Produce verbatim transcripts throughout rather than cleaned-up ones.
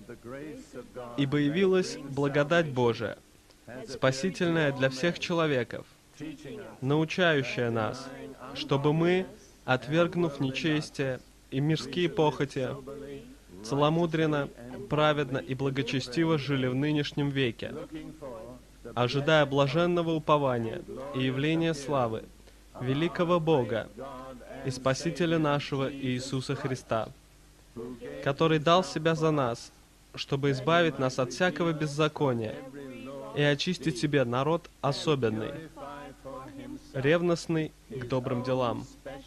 Ибо явилась благодать Божия, спасительная для всех человеков, научающая нас, чтобы мы, отвергнув нечестие и мирские похоти, целомудренно, праведно и благочестиво жили в нынешнем веке, ожидая блаженного упования и явления славы великого Бога и Спасителя нашего Иисуса Христа, который дал Себя за нас, чтобы избавить нас от всякого беззакония и очистить себе народ особенный, ревностный к добрым делам.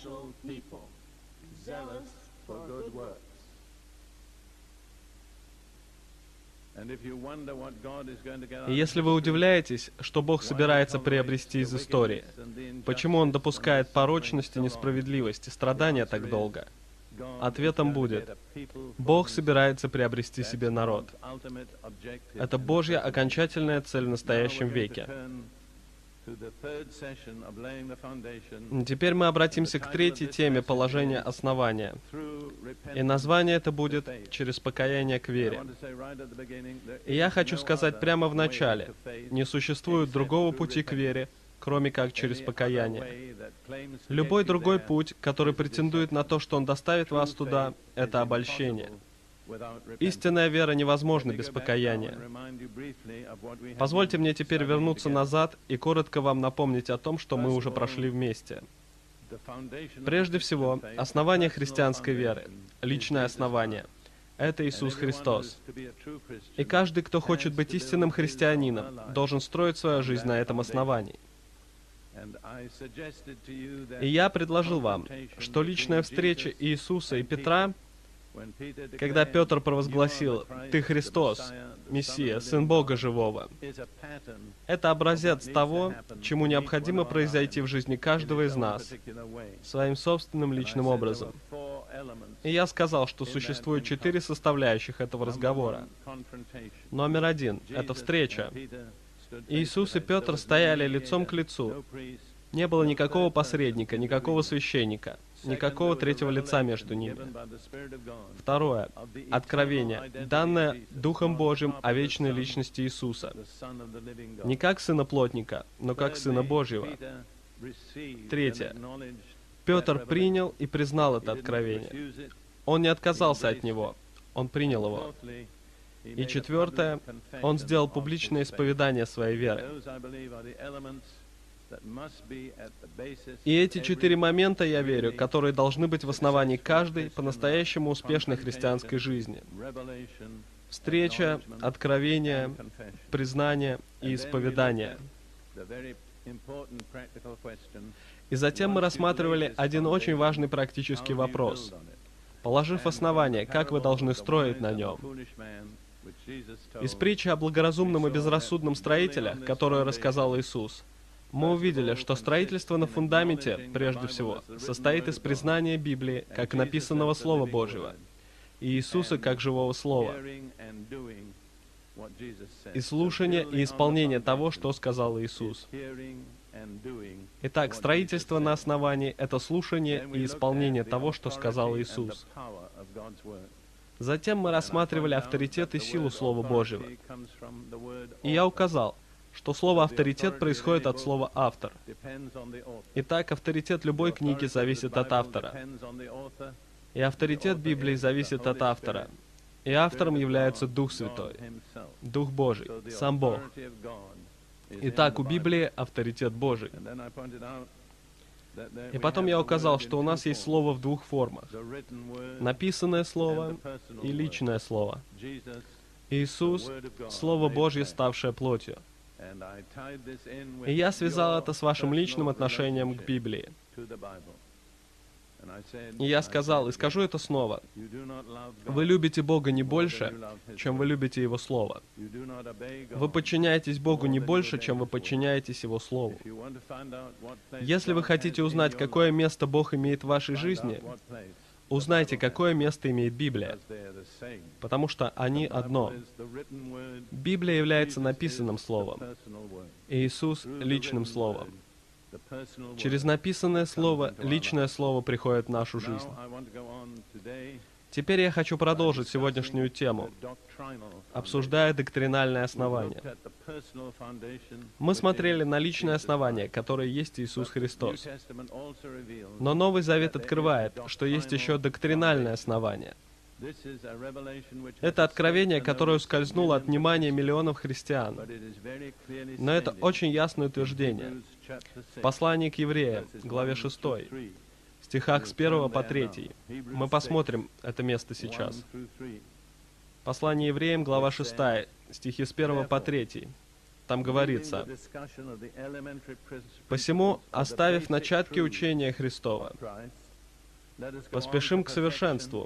И если вы удивляетесь, что Бог собирается приобрести из истории, почему Он допускает порочность и несправедливость и страдания так долго, ответом будет: Бог собирается приобрести себе народ. Это Божья окончательная цель в настоящем веке. Теперь мы обратимся к третьей теме положения основания. И название это будет «Через покаяние к вере». И я хочу сказать прямо в начале: не существует другого пути к вере, кроме как через покаяние. Любой другой путь, который претендует на то, что он доставит вас туда, это обольщение. Истинная вера невозможна без покаяния. Позвольте мне теперь вернуться назад и коротко вам напомнить о том, что мы уже прошли вместе. Прежде всего, основание христианской веры, личное основание, это Иисус Христос. И каждый, кто хочет быть истинным христианином, должен строить свою жизнь на этом основании. И я предложил вам, что личная встреча Иисуса и Петра, когда Петр провозгласил: «Ты Христос, Мессия, Сын Бога Живого», это образец того, чему необходимо произойти в жизни каждого из нас, своим собственным личным образом. И я сказал, что существует четыре составляющих этого разговора. Номер один — это встреча. Иисус и Петр стояли лицом к лицу. Не было никакого посредника, никакого священника, никакого третьего лица между ними. Второе. Откровение, данное Духом Божьим о вечной личности Иисуса. Не как Сына Плотника, но как Сына Божьего. Третье. Петр принял и признал это откровение. Он не отказался от него, он принял его. И четвертое. Он сделал публичное исповедание своей веры. И эти четыре момента, я верю, которые должны быть в основании каждой по-настоящему успешной христианской жизни. Встреча, откровение, признание и исповедание. И затем мы рассматривали один очень важный практический вопрос. Положив основание, как вы должны строить на нем? Из притчи о благоразумном и безрассудном строителе, которую рассказал Иисус, мы увидели, что строительство на фундаменте, прежде всего, состоит из признания Библии как написанного Слова Божьего, и Иисуса как живого Слова, и слушания и исполнения того, что сказал Иисус. Итак, строительство на основании — это слушание и исполнение того, что сказал Иисус. Затем мы рассматривали авторитет и силу Слова Божьего. И я указал, что слово «авторитет» происходит от слова «автор». Итак, авторитет любой книги зависит от автора. И авторитет Библии зависит от автора. И автором является Дух Святой, Дух Божий, сам Бог. Итак, у Библии авторитет Божий. И потом я указал, что у нас есть слово в двух формах. Написанное слово и личное слово. Иисус — Слово Божье, ставшее плотью. И я связал это с вашим личным отношением к Библии. И я сказал, и скажу это снова: вы любите Бога не больше, чем вы любите Его Слово. Вы подчиняетесь Богу не больше, чем вы подчиняетесь Его Слову. Если вы хотите узнать, какое место Бог имеет в вашей жизни, узнайте, какое место имеет Библия, потому что они одно. Библия является написанным словом, и Иисус — личным словом. Через написанное слово, личное слово приходит в нашу жизнь. Теперь я хочу продолжить сегодняшнюю тему, обсуждая доктринальное основание. Мы смотрели на личное основание, которое есть Иисус Христос. Но Новый Завет открывает, что есть еще доктринальное основание. Это откровение, которое ускользнуло от внимания миллионов христиан. Но это очень ясное утверждение. В послании к Евреям, главе шестой, в стихах с первого по третий. Мы посмотрим это место сейчас. Послание Евреям, глава шестая, стихи с первого по третий. Там говорится: «Посему, оставив начатки учения Христова, поспешим к совершенству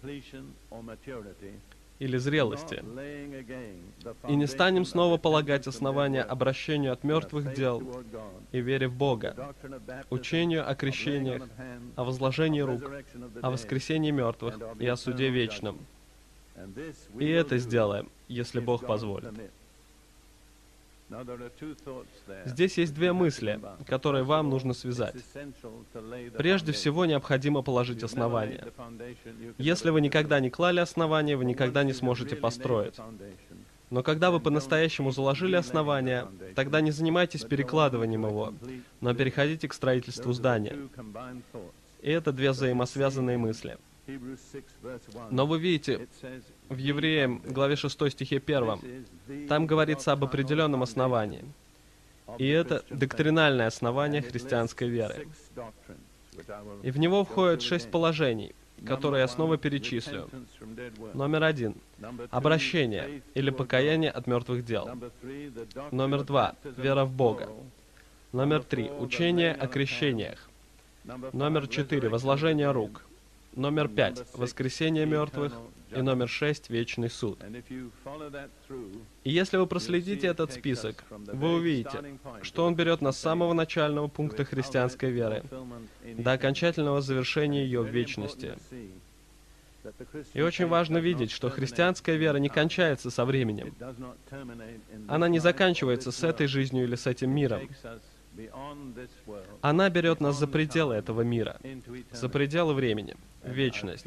или зрелости, и не станем снова полагать основания обращению от мертвых дел и вере в Бога, учению о крещениях, о возложении рук, о воскресении мертвых и о суде вечном. И это сделаем, если Бог позволит». Здесь есть две мысли, которые вам нужно связать. Прежде всего, необходимо положить основание. Если вы никогда не клали основание, вы никогда не сможете построить. Но когда вы по-настоящему заложили основание, тогда не занимайтесь перекладыванием его, но переходите к строительству здания. И это две взаимосвязанные мысли. Но вы видите, в Евреям, главе шестой, стихе первом, там говорится об определенном основании. И это доктринальное основание христианской веры. И в него входят шесть положений, которые я снова перечислю. Номер один — обращение или покаяние от мертвых дел. Номер два — вера в Бога. Номер три — учение о крещениях. Номер четыре — возложение рук. Номер пять — воскресение мертвых. И номер шесть — вечный суд. И если вы проследите этот список, вы увидите, что он берет нас с самого начального пункта христианской веры до окончательного завершения ее в вечности. И очень важно видеть, что христианская вера не кончается со временем. Она не заканчивается с этой жизнью или с этим миром. Она берет нас за пределы этого мира, за пределы времени, в вечность.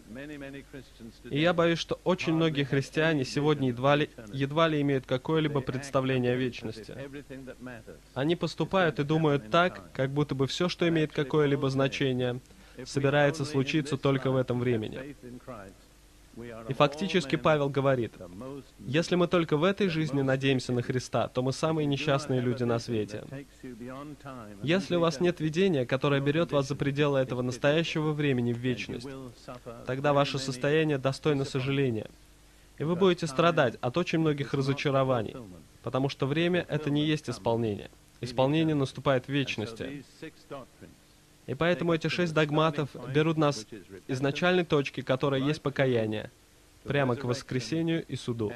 И я боюсь, что очень многие христиане сегодня едва ли, едва ли имеют какое-либо представление о вечности. Они поступают и думают так, как будто бы все, что имеет какое-либо значение, собирается случиться только в этом времени. И фактически Павел говорит: если мы только в этой жизни надеемся на Христа, то мы самые несчастные люди на свете. Если у вас нет видения, которое берет вас за пределы этого настоящего времени в вечность, тогда ваше состояние достойно сожаления. И вы будете страдать от очень многих разочарований, потому что время — это не есть исполнение. Исполнение наступает в вечности. И поэтому эти шесть догматов берут нас из начальной точки, которая есть покаяние, прямо к воскресению и суду.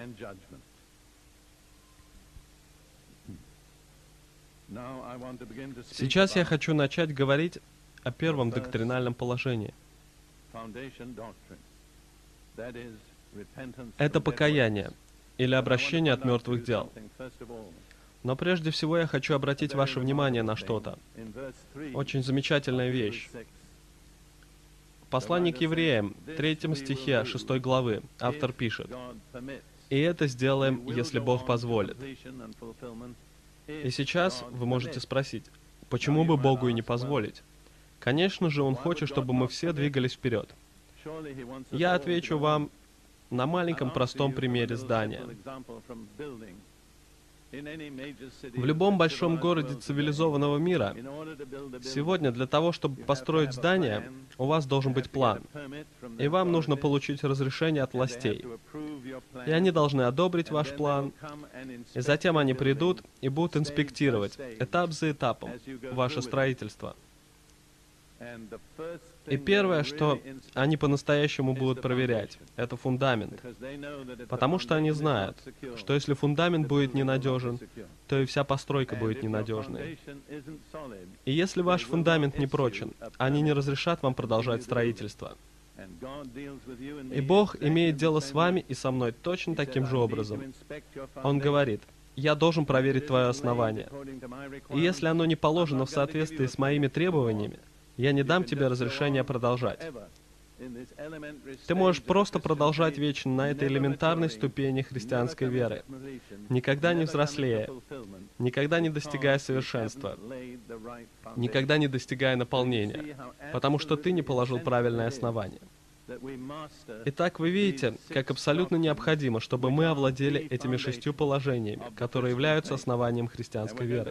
Сейчас я хочу начать говорить о первом доктринальном положении. Это покаяние, или обращение от мертвых дел. Но прежде всего я хочу обратить ваше внимание на что-то. Очень замечательная вещь. В послании к Евреям, третьем стихе шестой главы, автор пишет: «И это сделаем, если Бог позволит». И сейчас вы можете спросить, почему бы Богу и не позволить? Конечно же, Он хочет, чтобы мы все двигались вперед. Я отвечу вам на маленьком простом примере здания. В любом большом городе цивилизованного мира сегодня для того, чтобы построить здание, у вас должен быть план. И вам нужно получить разрешение от властей. И они должны одобрить ваш план. И затем они придут и будут инспектировать этап за этапом ваше строительство. И первое, что они по-настоящему будут проверять, это фундамент. Потому что они знают, что если фундамент будет ненадежен, то и вся постройка будет ненадежной. И если ваш фундамент не прочен, они не разрешат вам продолжать строительство. И Бог имеет дело с вами и со мной точно таким же образом. Он говорит: «Я должен проверить твое основание. И если оно не положено в соответствии с моими требованиями, я не дам тебе разрешения продолжать». Ты можешь просто продолжать вечно на этой элементарной ступени христианской веры, никогда не взрослея, никогда не достигая совершенства, никогда не достигая наполнения, потому что ты не положил правильное основание. Итак, вы видите, как абсолютно необходимо, чтобы мы овладели этими шестью положениями, которые являются основанием христианской веры.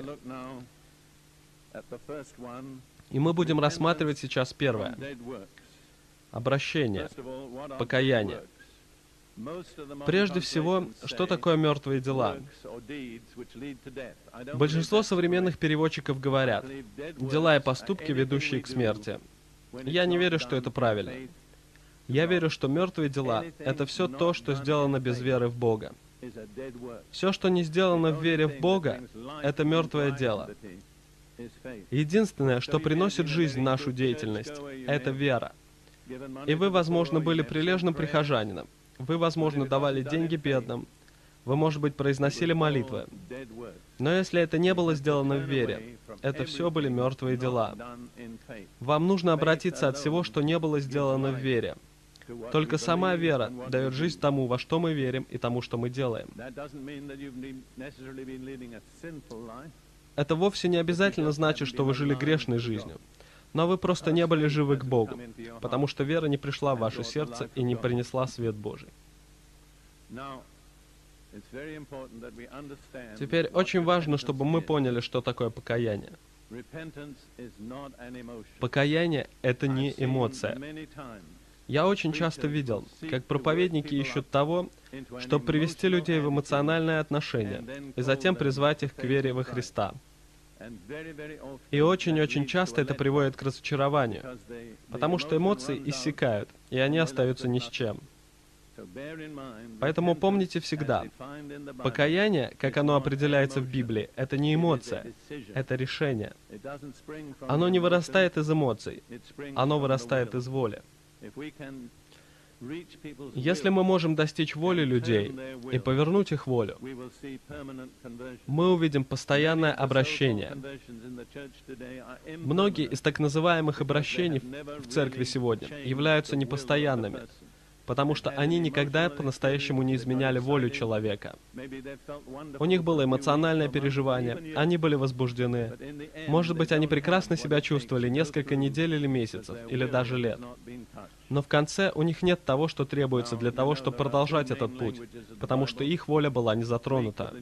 И мы будем рассматривать сейчас первое. Обращение, покаяние. Прежде всего, что такое мертвые дела? Большинство современных переводчиков говорят «дела и поступки, ведущие к смерти». Я не верю, что это правильно. Я верю, что мертвые дела — это все то, что сделано без веры в Бога. Все, что не сделано в вере в Бога, это мертвое дело. Единственное, что приносит жизнь в нашу деятельность, это вера. И вы, возможно, были прилежным прихожанином. Вы, возможно, давали деньги бедным. Вы, может быть, произносили молитвы. Но если это не было сделано в вере, это все были мертвые дела. Вам нужно обратиться от всего, что не было сделано в вере. Только сама вера дает жизнь тому, во что мы верим, и тому, что мы делаем. Это вовсе не обязательно значит, что вы жили грешной жизнью. Но вы просто не были живы к Богу, потому что вера не пришла в ваше сердце и не принесла свет Божий. Теперь очень важно, чтобы мы поняли, что такое покаяние. Покаяние — это не эмоция. Я очень часто видел, как проповедники ищут того, чтобы привести людей в эмоциональное отношение и затем призвать их к вере во Христа. И очень-очень часто это приводит к разочарованию, потому что эмоции иссякают, и они остаются ни с чем. Поэтому помните всегда, покаяние, как оно определяется в Библии, это не эмоция, это решение. Оно не вырастает из эмоций, оно вырастает из воли. Если мы можем достичь воли людей и повернуть их волю, мы увидим постоянное обращение. Многие из так называемых обращений в церкви сегодня являются непостоянными, потому что они никогда по-настоящему не изменяли волю человека. У них было эмоциональное переживание, они были возбуждены. Может быть, они прекрасно себя чувствовали несколько недель или месяцев, или даже лет. Но в конце у них нет того, что требуется для того, чтобы продолжать этот путь, потому что их воля была не затронута.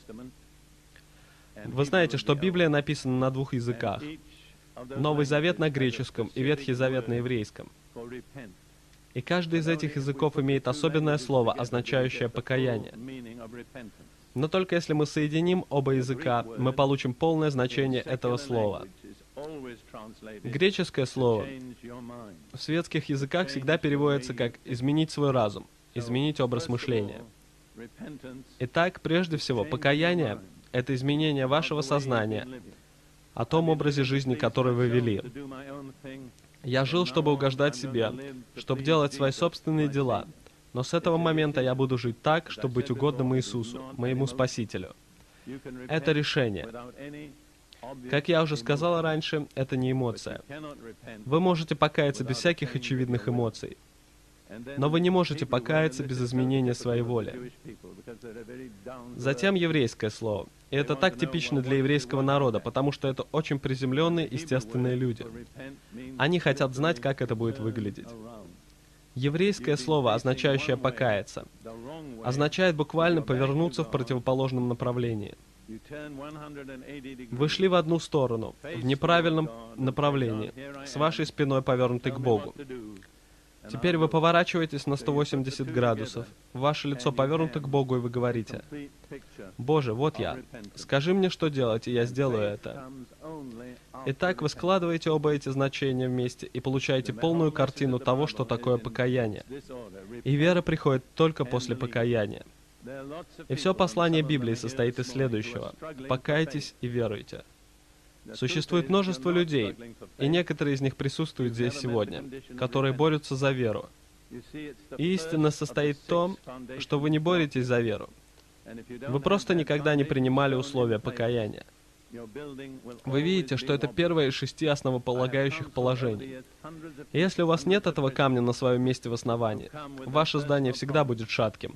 Вы знаете, что Библия написана на двух языках. Новый Завет на греческом и Ветхий Завет на еврейском. И каждый из этих языков имеет особенное слово, означающее покаяние. Но только если мы соединим оба языка, мы получим полное значение этого слова. Греческое слово в светских языках всегда переводится как «изменить свой разум», «изменить образ мышления». Итак, прежде всего, покаяние — это изменение вашего сознания о том образе жизни, который вы вели. Я жил, чтобы угождать себе, чтобы делать свои собственные дела. Но с этого момента я буду жить так, чтобы быть угодным Иисусу, моему Спасителю. Это решение. Как я уже сказал раньше, это не эмоция. Вы можете покаяться без всяких очевидных эмоций. Но вы не можете покаяться без изменения своей воли. Затем еврейское слово. И это так типично для еврейского народа, потому что это очень приземленные, естественные люди. Они хотят знать, как это будет выглядеть. Еврейское слово, означающее «покаяться», означает буквально повернуться в противоположном направлении. Вы шли в одну сторону, в неправильном направлении, с вашей спиной повернутой к Богу. Теперь вы поворачиваетесь на сто восемьдесят градусов, ваше лицо повернуто к Богу, и вы говорите: «Боже, вот я. Скажи мне, что делать, и я сделаю это». Итак, вы складываете оба эти значения вместе и получаете полную картину того, что такое покаяние. И вера приходит только после покаяния. И все послание Библии состоит из следующего: покайтесь и веруйте. Существует множество людей, и некоторые из них присутствуют здесь сегодня, которые борются за веру. И истина состоит в том, что вы не боретесь за веру. Вы просто никогда не принимали условия покаяния. Вы видите, что это первое из шести основополагающих положений. И если у вас нет этого камня на своем месте в основании, ваше здание всегда будет шатким.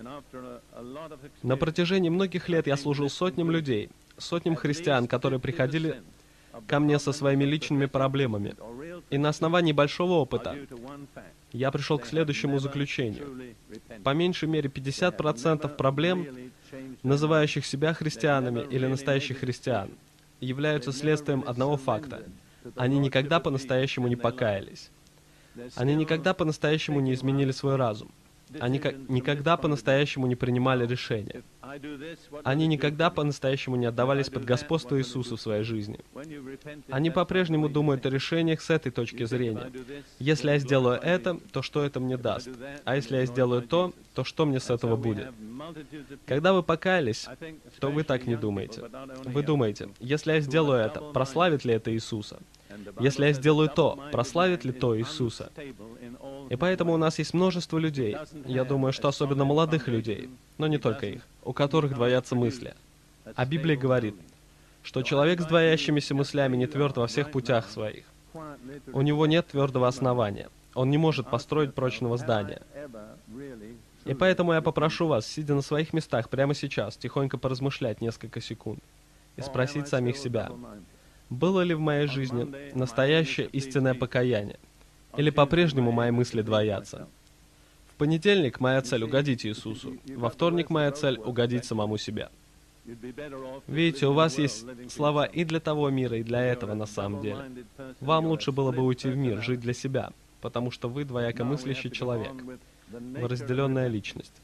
На протяжении многих лет я служил сотням людей, сотням христиан, которые приходили ко мне со своими личными проблемами. И на основании большого опыта я пришел к следующему заключению. По меньшей мере пятьдесят процентов проблем, называющих себя христианами или настоящих христиан, являются следствием одного факта. Они никогда по-настоящему не покаялись. Они никогда по-настоящему не изменили свой разум. Они никогда по-настоящему не принимали решения. Они никогда по-настоящему не отдавались под господство Иисуса в своей жизни. Они по-прежнему думают о решениях с этой точки зрения. Если я сделаю это, то что это мне даст? А если я сделаю то, то что мне с этого будет? Когда вы покаялись, то вы так не думаете. Вы думаете, если я сделаю это, прославит ли это Иисуса? Если я сделаю то, прославит ли то Иисуса? И поэтому у нас есть множество людей, я думаю, что особенно молодых людей, но не только их, у которых двоятся мысли. А Библия говорит, что человек с двоящимися мыслями не тверд во всех путях своих. У него нет твердого основания. Он не может построить прочного здания. И поэтому я попрошу вас, сидя на своих местах прямо сейчас, тихонько поразмышлять несколько секунд и спросить самих себя, было ли в моей жизни настоящее истинное покаяние? Или по-прежнему мои мысли двоятся? В понедельник моя цель — угодить Иисусу. Во вторник моя цель — угодить самому себе. Видите, у вас есть слова и для того мира, и для этого на самом деле. Вам лучше было бы уйти в мир, жить для себя, потому что вы двоякомыслящий человек, вы разделенная личность.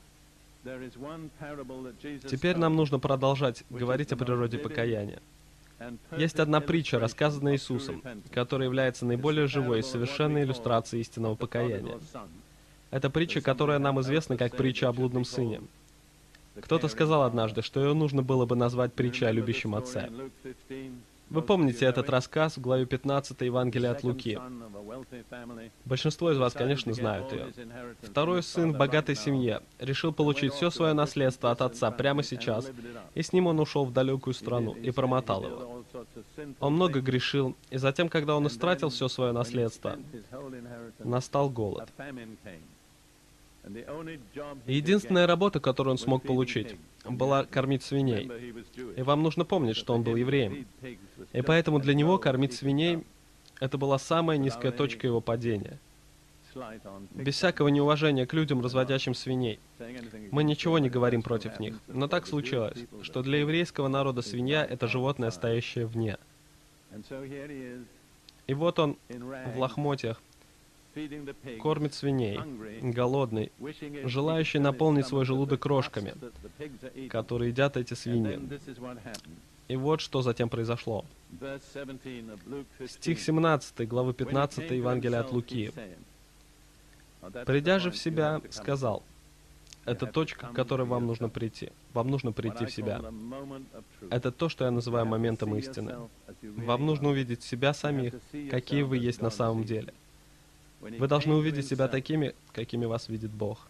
Теперь нам нужно продолжать говорить о природе покаяния. Есть одна притча, рассказанная Иисусом, которая является наиболее живой и совершенной иллюстрацией истинного покаяния. Это притча, которая нам известна как притча о блудном сыне. Кто-то сказал однажды, что ее нужно было бы назвать притчей о любящем отце. Вы помните этот рассказ в главе пятнадцатой Евангелия от Луки. Большинство из вас, конечно, знают ее. Второй сын в богатой семье решил получить все свое наследство от отца прямо сейчас, и с ним он ушел в далекую страну и промотал его. Он много грешил, и затем, когда он истратил все свое наследство, настал голод. И единственная работа, которую он смог получить, была кормить свиней. И вам нужно помнить, что он был евреем. И поэтому для него кормить свиней — это была самая низкая точка его падения. Без всякого неуважения к людям, разводящим свиней. Мы ничего не говорим против них. Но так случилось, что для еврейского народа свинья — это животное, стоящее вне. И вот он в лохмотьях, кормит свиней, голодный, желающий наполнить свой желудок крошками, которые едят эти свиньи. И вот что затем произошло. Стих семнадцатый, главы пятнадцатой Евангелия от Луки. «Придя же в себя, сказал». Это точка, к которой вам нужно прийти. Вам нужно прийти в себя. Это то, что я называю моментом истины. Вам нужно увидеть себя самих, какие вы есть на самом деле. Вы должны увидеть себя такими, какими вас видит Бог.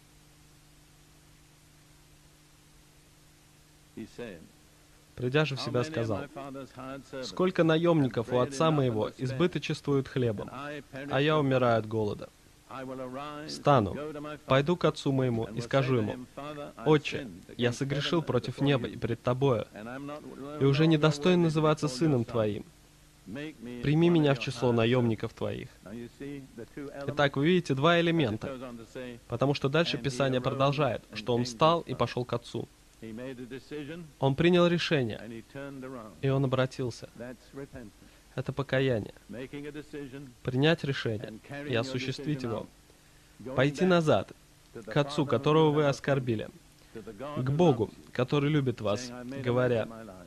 Придя же в себя, сказал: «Сколько наемников у отца моего избыточествуют хлебом, а я умираю от голода. Встану, пойду к отцу моему и скажу ему: Отче, я согрешил против неба и пред тобою, и уже недостоин называться сыном твоим. Прими меня в число наемников твоих». Итак, вы видите два элемента, потому что дальше Писание продолжает, что он встал и пошел к отцу. Он принял решение, и он обратился. Это покаяние. Принять решение и осуществить его. Пойти назад, к Отцу, которого вы оскорбили, к Богу, который любит вас, говоря: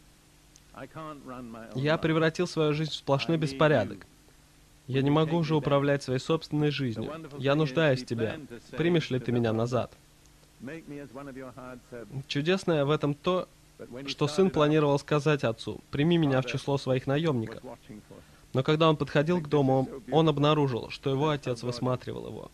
«Я превратил свою жизнь в сплошной беспорядок. Я не могу уже управлять своей собственной жизнью. Я нуждаюсь в Тебе. Примешь ли Ты меня назад?» Чудесное в этом то, что сын планировал сказать отцу: «Прими меня в число своих наемников». Но когда он подходил к дому, он обнаружил, что его отец высматривал его.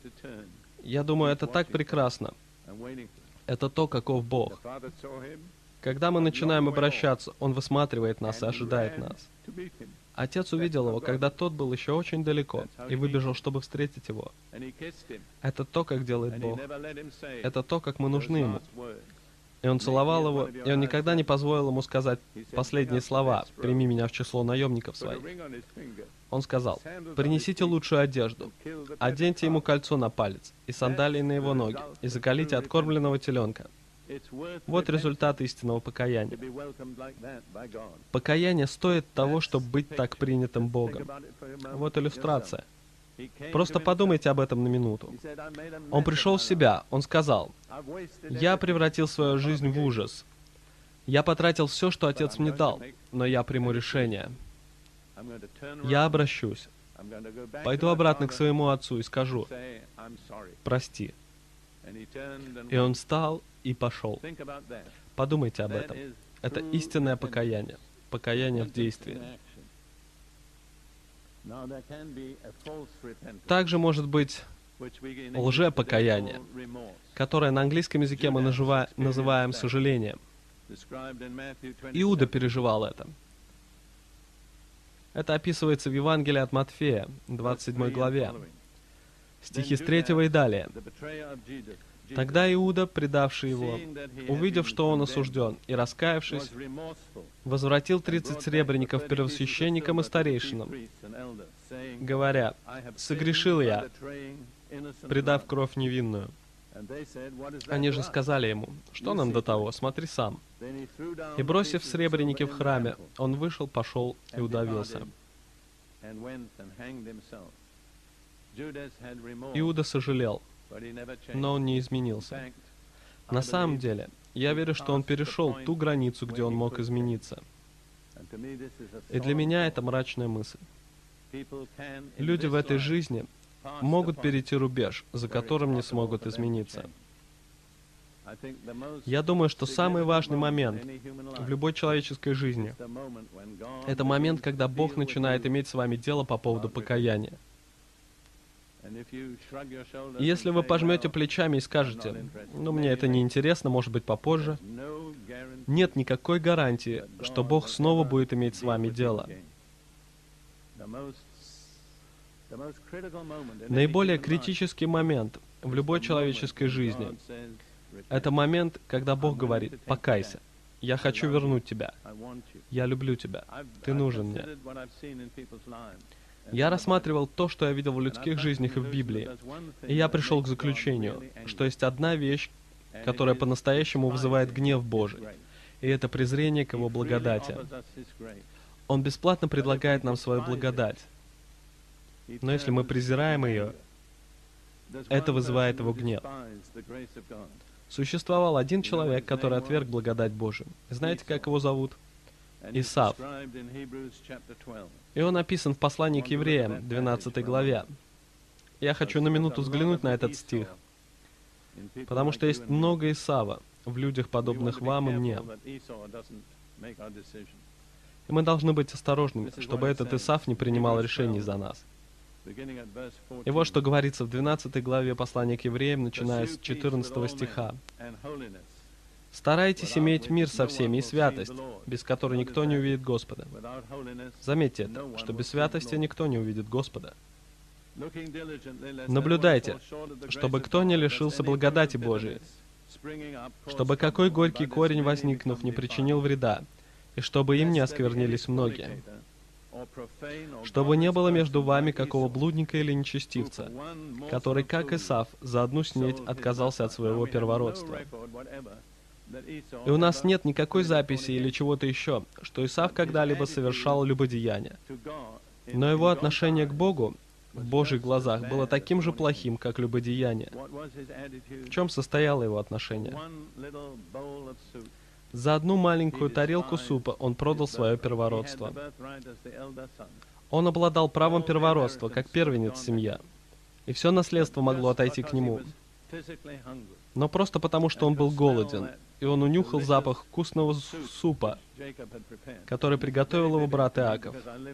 Я думаю, это так прекрасно. Это то, каков Бог. Когда мы начинаем обращаться, Он высматривает нас и ожидает нас. Отец увидел его, когда тот был еще очень далеко, и выбежал, чтобы встретить его. Это то, как делает Бог. Это то, как мы нужны Ему. И Он целовал его, и Он никогда не позволил ему сказать последние слова: «Прими меня в число наемников своих». Он сказал: «Принесите лучшую одежду, оденьте ему кольцо на палец и сандалии на его ноги, и заколите откормленного теленка». Вот результат истинного покаяния. Покаяние стоит того, чтобы быть так принятым Богом. Вот иллюстрация. Просто подумайте об этом на минуту. Он пришел в себя, он сказал: «Я превратил свою жизнь в ужас. Я потратил все, что Отец мне дал, но я приму решение. Я обращусь. Пойду обратно к своему Отцу и скажу: прости». И он встал и пошел. Подумайте об этом. Это истинное покаяние. Покаяние в действии. Также может быть лжепокаяние, которое на английском языке мы нажива- называем сожалением. Иуда переживал это. Это описывается в Евангелии от Матфея, двадцать седьмой главе, стихи с третьего и далее. «Тогда Иуда, предавший его, увидев, что он осужден, и раскаявшись, возвратил тридцать сребреников первосвященникам и старейшинам, говоря: согрешил я, предав кровь невинную. Они же сказали ему: что нам до того, смотри сам. И бросив сребреники в храме, он вышел, пошел и удавился». Иуда сожалел, но он не изменился. На самом деле, я верю, что он перешел ту границу, где он мог измениться. И для меня это мрачная мысль. Люди в этой жизни могут перейти рубеж, за которым не смогут измениться. Я думаю, что самый важный момент в любой человеческой жизни — это момент, когда Бог начинает иметь с вами дело по поводу покаяния. И если вы пожмете плечами и скажете: «Ну, мне это не интересно, может быть, попозже», нет никакой гарантии, что Бог снова будет иметь с вами дело. Наиболее критический момент в любой человеческой жизни — это момент, когда Бог говорит: «Покайся, я хочу вернуть тебя, я люблю тебя, ты нужен мне». Я рассматривал то, что я видел в людских жизнях и в Библии, и я пришел к заключению, что есть одна вещь, которая по-настоящему вызывает гнев Божий, и это презрение к Его благодати. Он бесплатно предлагает нам свою благодать, но если мы презираем ее, это вызывает Его гнев. Существовал один человек, который отверг благодать Божию. Знаете, как его зовут? Исав. И он описан в послании к евреям, двенадцатой главе. Я хочу на минуту взглянуть на этот стих, потому что есть много Исава в людях, подобных вам и мне. И мы должны быть осторожными, чтобы этот Исав не принимал решений за нас. И вот что говорится в двенадцатой главе послания к евреям, начиная с четырнадцатого стиха. «Старайтесь иметь мир со всеми и святость, без которой никто не увидит Господа». Заметьте это, что без святости никто не увидит Господа. «Наблюдайте, чтобы кто не лишился благодати Божией, чтобы какой горький корень, возникнув, не причинил вреда, и чтобы им не осквернились многие, чтобы не было между вами какого блудника или нечестивца, который, как Исав, за одну снеть отказался от своего первородства». И у нас нет никакой записи или чего-то еще, что Исав когда-либо совершал любодеяние. Но его отношение к Богу в Божьих глазах было таким же плохим, как любодеяние. В чем состояло его отношение? За одну маленькую тарелку супа он продал свое первородство. Он обладал правом первородства, как первенец семьи, и все наследство могло отойти к нему. Но просто потому, что он был голоден, и он унюхал запах вкусного супа, который приготовил его брат Иаков.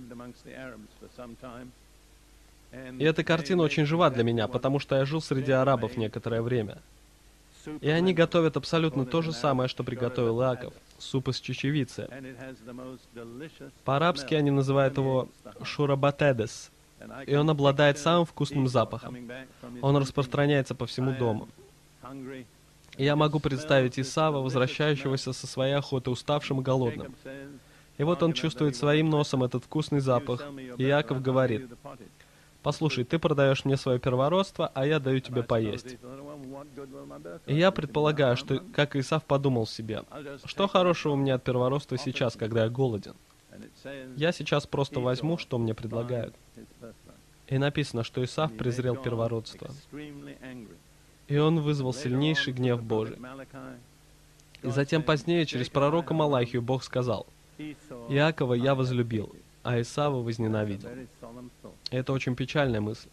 И эта картина очень жива для меня, потому что я жил среди арабов некоторое время. И они готовят абсолютно то же самое, что приготовил Иаков. суп из чечевицы. По-арабски они называют его шурабатедес, и он обладает самым вкусным запахом. Он распространяется по всему дому. И я могу представить Исава, возвращающегося со своей охоты, уставшим и голодным. И вот он чувствует своим носом этот вкусный запах, и Иаков говорит: «Послушай, ты продаешь мне свое первородство, а я даю тебе поесть». И я предполагаю, что, как Исав подумал себе: что хорошего у меня от первородства сейчас, когда я голоден? Я сейчас просто возьму, что мне предлагают. И написано, что Исав презрел первородство. И он вызвал сильнейший гнев Божий. И затем позднее, через пророка Малахию, Бог сказал: «Иакова я возлюбил, а Исава возненавидел». И это очень печальная мысль.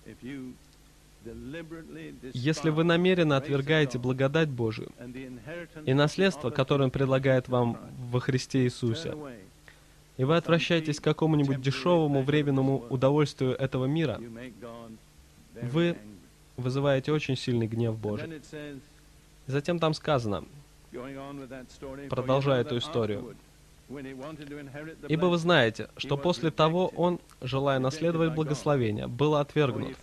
Если вы намеренно отвергаете благодать Божию и наследство, которое Он предлагает вам во Христе Иисусе, и вы отвращаетесь к какому-нибудь дешевому временному удовольствию этого мира, вы вызываете очень сильный гнев Божий. И затем там сказано, продолжая эту историю: «Ибо вы знаете, что после того он, желая наследовать благословение, был отвергнут,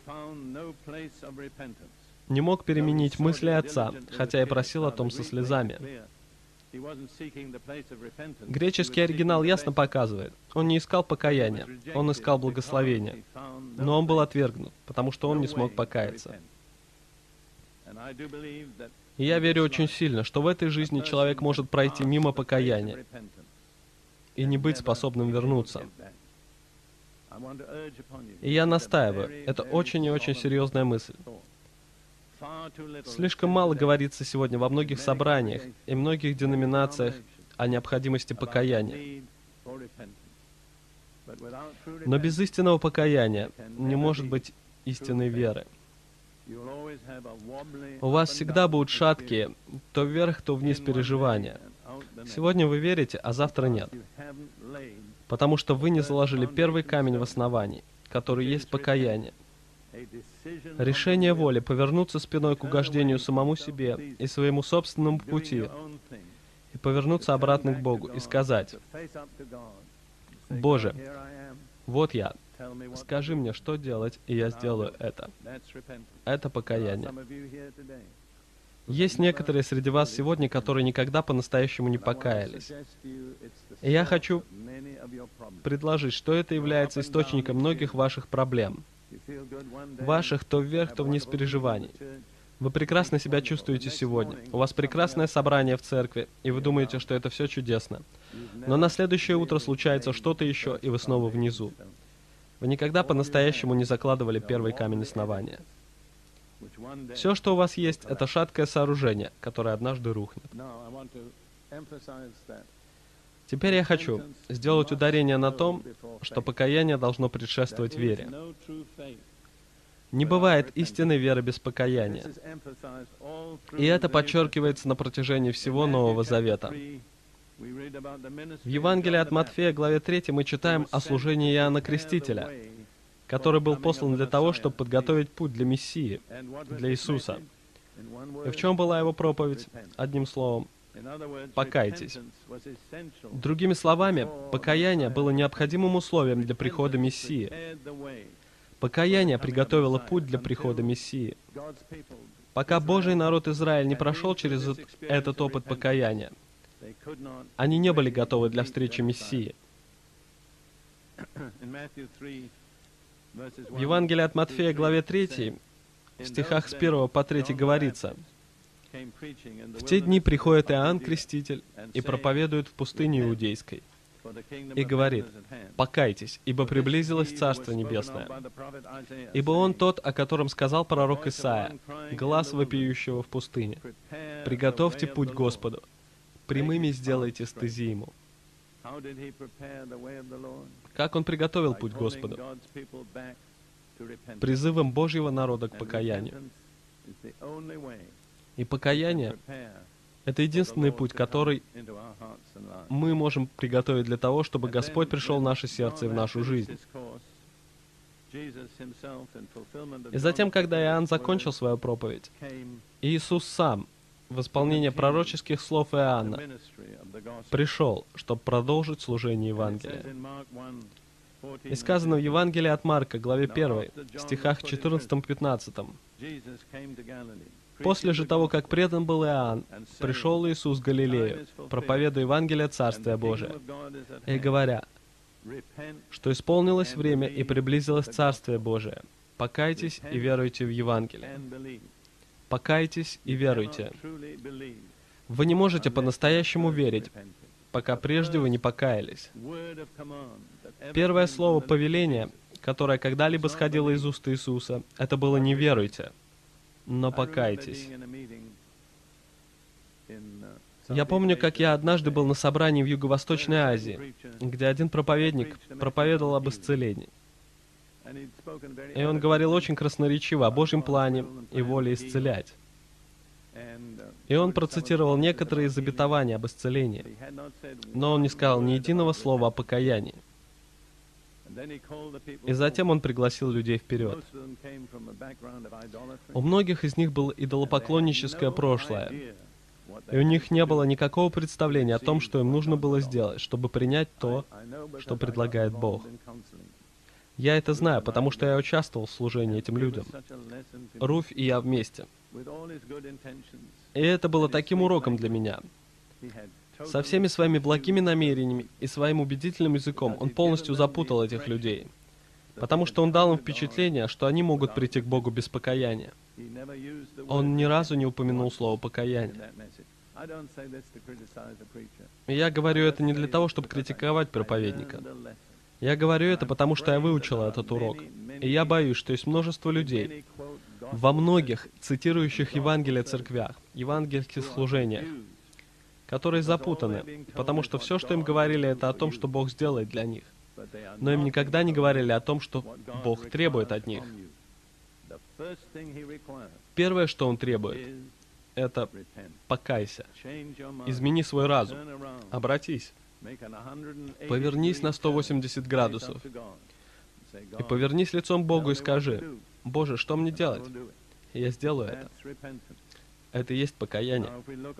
не мог переменить мысли отца, хотя и просил о том со слезами». Греческий оригинал ясно показывает, он не искал покаяния, он искал благословения, но он был отвергнут, потому что он не смог покаяться. И я верю очень сильно, что в этой жизни человек может пройти мимо покаяния и не быть способным вернуться. И я настаиваю, это очень и очень серьезная мысль. Слишком мало говорится сегодня во многих собраниях и многих деноминациях о необходимости покаяния. Но без истинного покаяния не может быть истинной веры. У вас всегда будут шаткие, то вверх, то вниз переживания. Сегодня вы верите, а завтра нет. Потому что вы не заложили первый камень в основании, который есть покаяние. Решение воли повернуться спиной к угождению самому себе и своему собственному пути, и повернуться обратно к Богу и сказать: «Боже, вот я, скажи мне, что делать, и я сделаю это». Это покаяние. Есть некоторые среди вас сегодня, которые никогда по-настоящему не покаялись. И я хочу предложить, что это является источником многих ваших проблем. Ваших то вверх, то вниз переживаний. Вы прекрасно себя чувствуете сегодня. У вас прекрасное собрание в церкви, и вы думаете, что это все чудесно. Но на следующее утро случается что-то еще, и вы снова внизу. Вы никогда по-настоящему не закладывали первый камень основания. Все, что у вас есть, это шаткое сооружение, которое однажды рухнет. Теперь я хочу сделать ударение на том, что покаяние должно предшествовать вере. Не бывает истинной веры без покаяния. И это подчеркивается на протяжении всего Нового Завета. В Евангелии от Матфея, главе третьей, мы читаем о служении Иоанна Крестителя, который был послан для того, чтобы подготовить путь для Мессии, для Иисуса. И в чем была его проповедь? Одним словом, покайтесь. Другими словами, покаяние было необходимым условием для прихода Мессии. Покаяние приготовило путь для прихода Мессии. Пока Божий народ Израиль не прошел через этот опыт покаяния, они не были готовы для встречи Мессии. В Евангелии от Матфея, главе третьей, в стихах с первого по третий говорится: «В те дни приходит Иоанн Креститель и проповедует в пустыне Иудейской, и говорит: покайтесь, ибо приблизилось Царство Небесное. Ибо он тот, о котором сказал пророк Исаия, глас вопиющего в пустыне: приготовьте путь Господу, прямыми сделайте стези Ему». Как он приготовил путь Господу? Призывом Божьего народа к покаянию. И покаяние — это единственный путь, который мы можем приготовить для того, чтобы Господь пришел в наше сердце и в нашу жизнь. И затем, когда Иоанн закончил свою проповедь, Иисус сам в исполнение пророческих слов Иоанна, пришел, чтобы продолжить служение Евангелия. И сказано в Евангелии от Марка, главе первой, стихах четырнадцатом-пятнадцатом. «После же того, как предан был Иоанн, пришел Иисус в Галилею, проповедуя Евангелие Царствия Божия, и говоря, что исполнилось время и приблизилось Царствие Божие. Покайтесь и веруйте в Евангелие». Покайтесь и веруйте. Вы не можете по-настоящему верить, пока прежде вы не покаялись. Первое слово повеления, которое когда-либо сходило из уст Иисуса, это было «не веруйте», но покайтесь. Я помню, как я однажды был на собрании в Юго-Восточной Азии, где один проповедник проповедовал об исцелении. И он говорил очень красноречиво о Божьем плане и воле исцелять. И он процитировал некоторые из обетований об исцелении, но он не сказал ни единого слова о покаянии. И затем он пригласил людей вперед. У многих из них было идолопоклонническое прошлое, и у них не было никакого представления о том, что им нужно было сделать, чтобы принять то, что предлагает Бог. Я это знаю, потому что я участвовал в служении этим людям. Руфь и я вместе. И это было таким уроком для меня. Со всеми своими благими намерениями и своим убедительным языком он полностью запутал этих людей, потому что он дал им впечатление, что они могут прийти к Богу без покаяния. Он ни разу не упомянул слово «покаяние». И я говорю это не для того, чтобы критиковать проповедника. Я говорю это, потому что я выучил этот урок. И я боюсь, что есть множество людей во многих цитирующих Евангелие церквях, евангельских служениях, которые запутаны, потому что все, что им говорили, это о том, что Бог сделает для них. Но им никогда не говорили о том, что Бог требует от них. Первое, что Он требует, это покайся, измени свой разум, обратись, повернись на сто восемьдесят градусов и повернись лицом к Богу и скажи: «Боже, что мне делать?» И я сделаю это. Это и есть покаяние.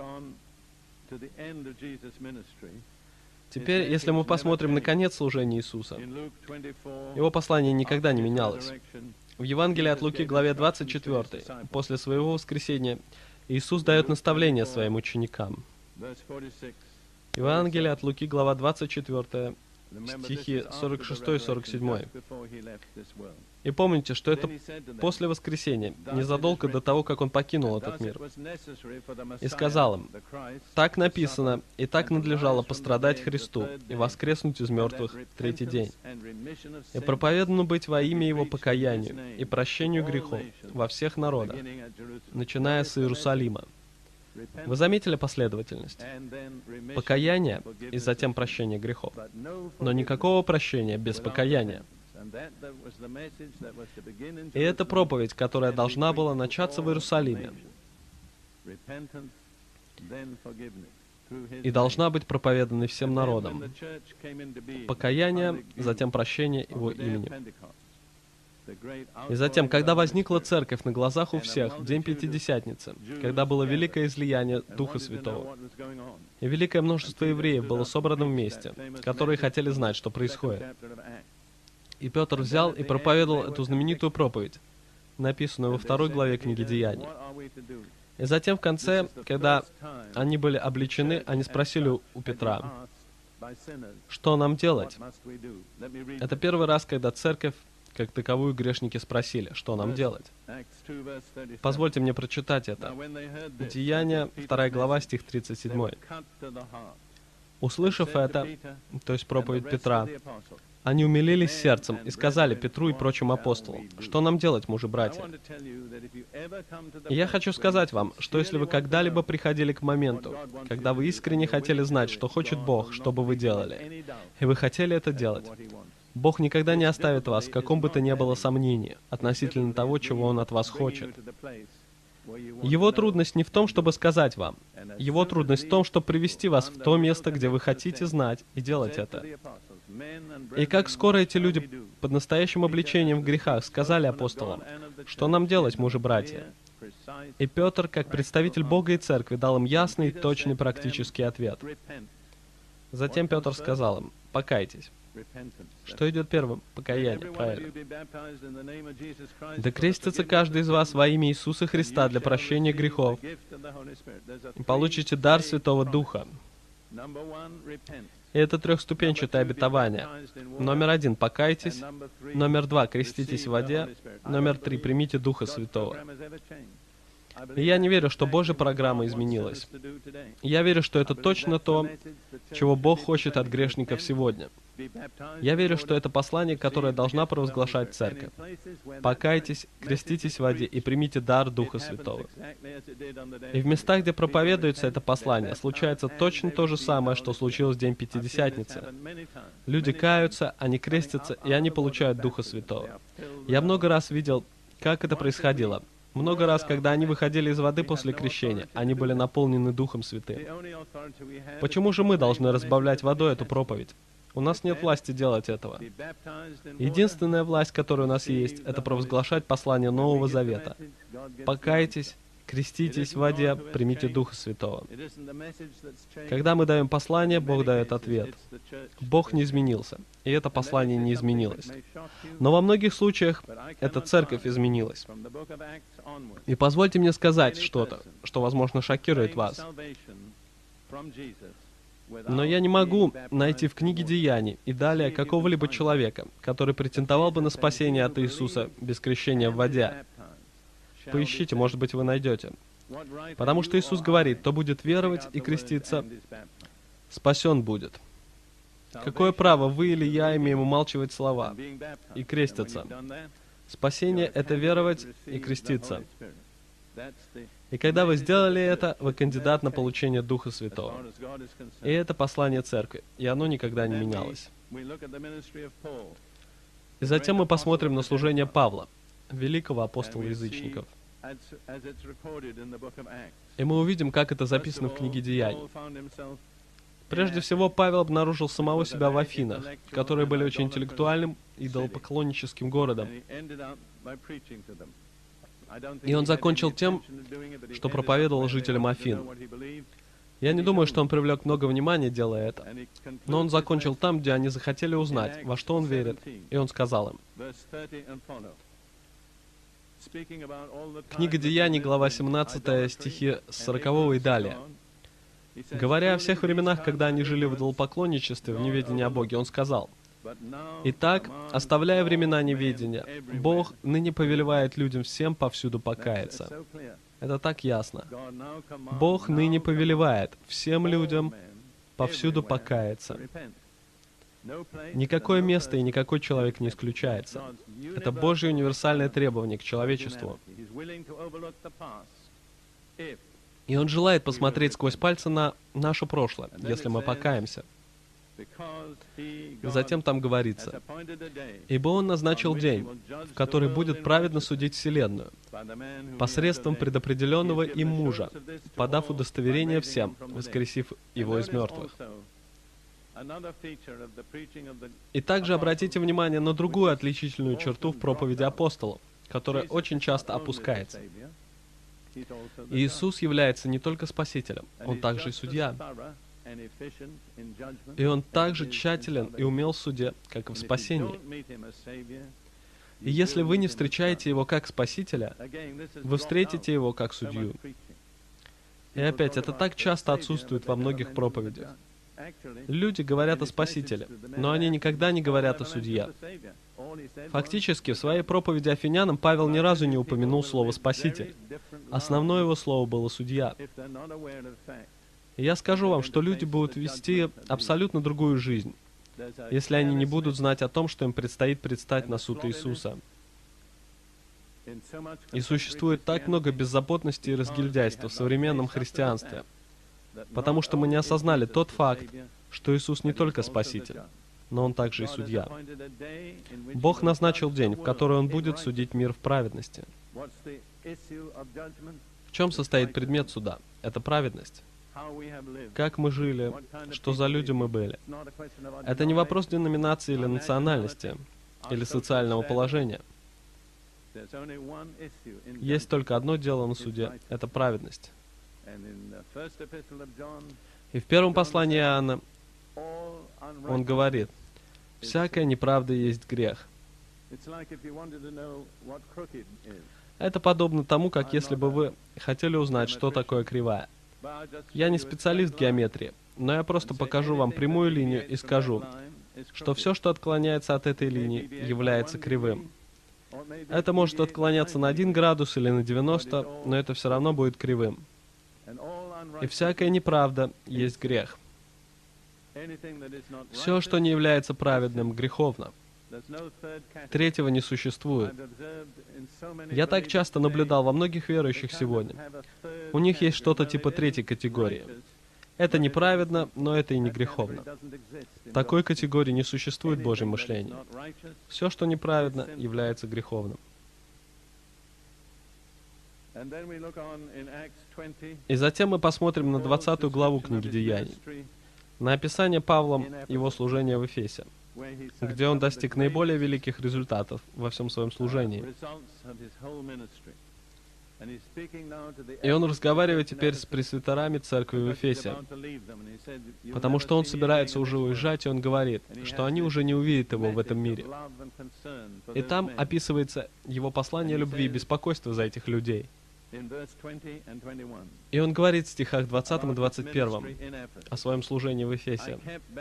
Теперь, если мы посмотрим на конец служения Иисуса, Его послание никогда не менялось. В Евангелии от Луки, главе двадцать четвёртой, после своего воскресения, Иисус дает наставление своим ученикам. Евангелие от Луки, глава двадцать четвёртая, стихи сорок шестой и сорок седьмой. И помните, что это после воскресения, незадолго до того, как Он покинул этот мир. И сказал им: «Так написано, и так надлежало пострадать Христу и воскреснуть из мертвых в третий день, и проповедано быть во имя Его покаянию и прощению грехов во всех народах, начиная с Иерусалима». Вы заметили последовательность? Покаяние и затем прощение грехов. Но никакого прощения без покаяния. И это проповедь, которая должна была начаться в Иерусалиме и должна быть проповедана всем народам. Покаяние, затем прощение Его именем. И затем, когда возникла церковь на глазах у всех в день Пятидесятницы, когда было великое излияние Духа Святого, и великое множество евреев было собрано вместе, которые хотели знать, что происходит. И Петр взял и проповедовал эту знаменитую проповедь, написанную во второй главе книги Деяний. И затем в конце, когда они были обличены, они спросили у Петра: «Что нам делать?» Это первый раз, когда церковь, как таковую, грешники спросили, что нам делать. Позвольте мне прочитать это. Деяния, вторая глава, стих тридцать семь. «Услышав это, то есть проповедь Петра, они умилились сердцем и сказали Петру и прочим апостолам: что нам делать, мужи-братья?» И я хочу сказать вам, что если вы когда-либо приходили к моменту, когда вы искренне хотели знать, что хочет Бог, что бы вы делали, и вы хотели это делать, Бог никогда не оставит вас в каком бы то ни было сомнении относительно того, чего Он от вас хочет. Его трудность не в том, чтобы сказать вам. Его трудность в том, чтобы привести вас в то место, где вы хотите знать, и делать это. И как скоро эти люди под настоящим обличением в грехах сказали апостолам: что нам делать, мужи-братья? И Петр, как представитель Бога и Церкви, дал им ясный и точный практический ответ. Затем Петр сказал им: «Покайтесь». Что идет первым? Покаяние, правильно. «Да крестится каждый из вас во имя Иисуса Христа для прощения грехов, и получите дар Святого Духа». И это трехступенчатое обетование. Номер один — покайтесь. Номер два — креститесь в воде. Номер три — примите Духа Святого. И я не верю, что Божья программа изменилась. Я верю, что это точно то, чего Бог хочет от грешников сегодня. Я верю, что это послание, которое должна провозглашать Церковь. Покайтесь, креститесь в воде и примите дар Духа Святого. И в местах, где проповедуется это послание, случается точно то же самое, что случилось в день Пятидесятницы. Люди каются, они крестятся, и они получают Духа Святого. Я много раз видел, как это происходило. Много раз, когда они выходили из воды после крещения, они были наполнены Духом Святым. Почему же мы должны разбавлять водой эту проповедь? У нас нет власти делать этого. Единственная власть, которая у нас есть, это провозглашать послание Нового Завета. Покайтесь, креститесь в воде, примите Духа Святого. Когда мы даем послание, Бог дает ответ. Бог не изменился, и это послание не изменилось. Но во многих случаях эта церковь изменилась. И позвольте мне сказать что-то, что, возможно, шокирует вас. Но я не могу найти в книге Деяний и далее какого-либо человека, который претендовал бы на спасение от Иисуса без крещения в воде. Поищите, может быть, вы найдете. Потому что Иисус говорит: кто будет веровать и креститься, спасен будет. Какое право вы или я имеем умалчивать слова и креститься? Спасение — это веровать и креститься. И когда вы сделали это, вы кандидат на получение Духа Святого. И это послание Церкви, и оно никогда не менялось. И затем мы посмотрим на служение Павла, великого апостола язычников. И мы увидим, как это записано в книге Деяний. Прежде всего, Павел обнаружил самого себя в Афинах, которые были очень интеллектуальным, идолопоклонническим городом. И он закончил тем, что проповедовал жителям Афин. Я не думаю, что он привлек много внимания, делая это. Но он закончил там, где они захотели узнать, во что он верит. И он сказал им. Книга Деяний, глава семнадцатая, стихи с сорокового и далее. Говоря о всех временах, когда они жили в идолопоклонничестве, в неведении о Боге, он сказал: «Итак, оставляя времена неведения, Бог ныне повелевает людям всем повсюду покаяться». Это так ясно. Бог ныне повелевает всем людям повсюду покаяться. Никакое место и никакой человек не исключается. Это Божье универсальное требование к человечеству. И Он желает посмотреть сквозь пальцы на наше прошлое, если мы покаемся. И затем там говорится: «Ибо Он назначил день, в который будет праведно судить вселенную, посредством предопределенного им мужа, подав удостоверение всем, воскресив его из мертвых». И также обратите внимание на другую отличительную черту в проповеди апостолов, которая очень часто опускается. Иисус является не только Спасителем, Он также и судья. И Он также тщателен и умел в суде, как и в спасении. И если вы не встречаете Его как Спасителя, вы встретите Его как судью. И опять, это так часто отсутствует во многих проповедях. Люди говорят о Спасителе, но они никогда не говорят о судье. Фактически, в своей проповеди афинянам Павел ни разу не упомянул слово «спаситель». Основное его слово было «судья». И я скажу вам, что люди будут вести абсолютно другую жизнь, если они не будут знать о том, что им предстоит предстать на суд Иисуса. И существует так много беззаботности и разгильдяйства в современном христианстве, потому что мы не осознали тот факт, что Иисус не только Спаситель, но Он также и судья. Бог назначил день, в который Он будет судить мир в праведности. В чем состоит предмет суда? Это праведность. Как мы жили, что за люди мы были. Это не вопрос деноминации или национальности, или социального положения. Есть только одно дело на суде — это праведность. И в первом послании Иоанна он говорит: «Всякая неправда есть грех». Это подобно тому, как если бы вы хотели узнать, что такое кривая. Я не специалист в геометрии, но я просто покажу вам прямую линию и скажу, что все, что отклоняется от этой линии, является кривым. Это может отклоняться на один градус или на девяносто, но это все равно будет кривым. И всякая неправда есть грех. Все, что не является праведным, греховно. Третьего не существует. Я так часто наблюдал во многих верующих сегодня. У них есть что-то типа третьей категории. Это неправедно, но это и не греховно. Такой категории не существует в Божьем мышлении. Все, что неправедно, является греховным. И затем мы посмотрим на двадцатую главу книги Деяний, на описание Павлом его служения в Эфесе, где он достиг наиболее великих результатов во всем своем служении. И он разговаривает теперь с пресвитерами церкви в Эфесе, потому что он собирается уже уезжать, и он говорит, что они уже не увидят его в этом мире. И там описывается его послание любви и беспокойства за этих людей. И он говорит в стихах двадцатом и двадцать первом о своем служении в Эфесе: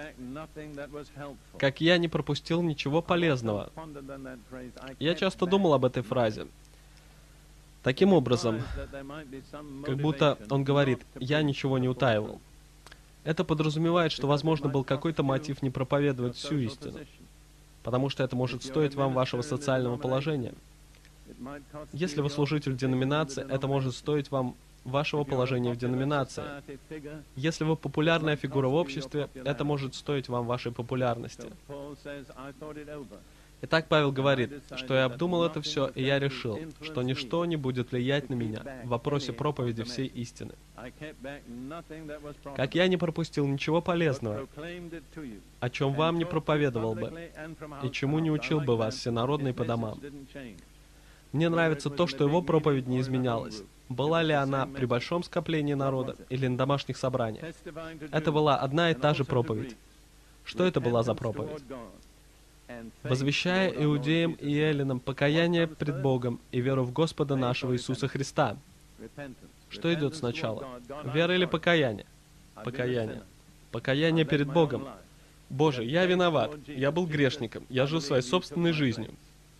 «Как я не пропустил ничего полезного». Я часто думал об этой фразе. Таким образом, как будто он говорит: «Я ничего не утаивал». Это подразумевает, что, возможно, был какой-то мотив не проповедовать всю истину, потому что это может стоить вам вашего социального положения. Если вы служитель деноминации, это может стоить вам вашего положения в деноминации. Если вы популярная фигура в обществе, это может стоить вам вашей популярности. Итак, Павел говорит, что я обдумал это все, и я решил, что ничто не будет влиять на меня в вопросе проповеди всей истины. Как я не пропустил ничего полезного, о чем вам не проповедовал бы, и чему не учил бы вас всенародный по домам. Мне нравится то, что его проповедь не изменялась. Была ли она при большом скоплении народа или на домашних собраниях? Это была одна и та же проповедь. Что это была за проповедь? «Возвещая иудеям и эллинам покаяние пред Богом и веру в Господа нашего Иисуса Христа». Что идет сначала? Вера или покаяние? Покаяние. Покаяние перед Богом. «Боже, я виноват, я был грешником, я жил своей собственной жизнью».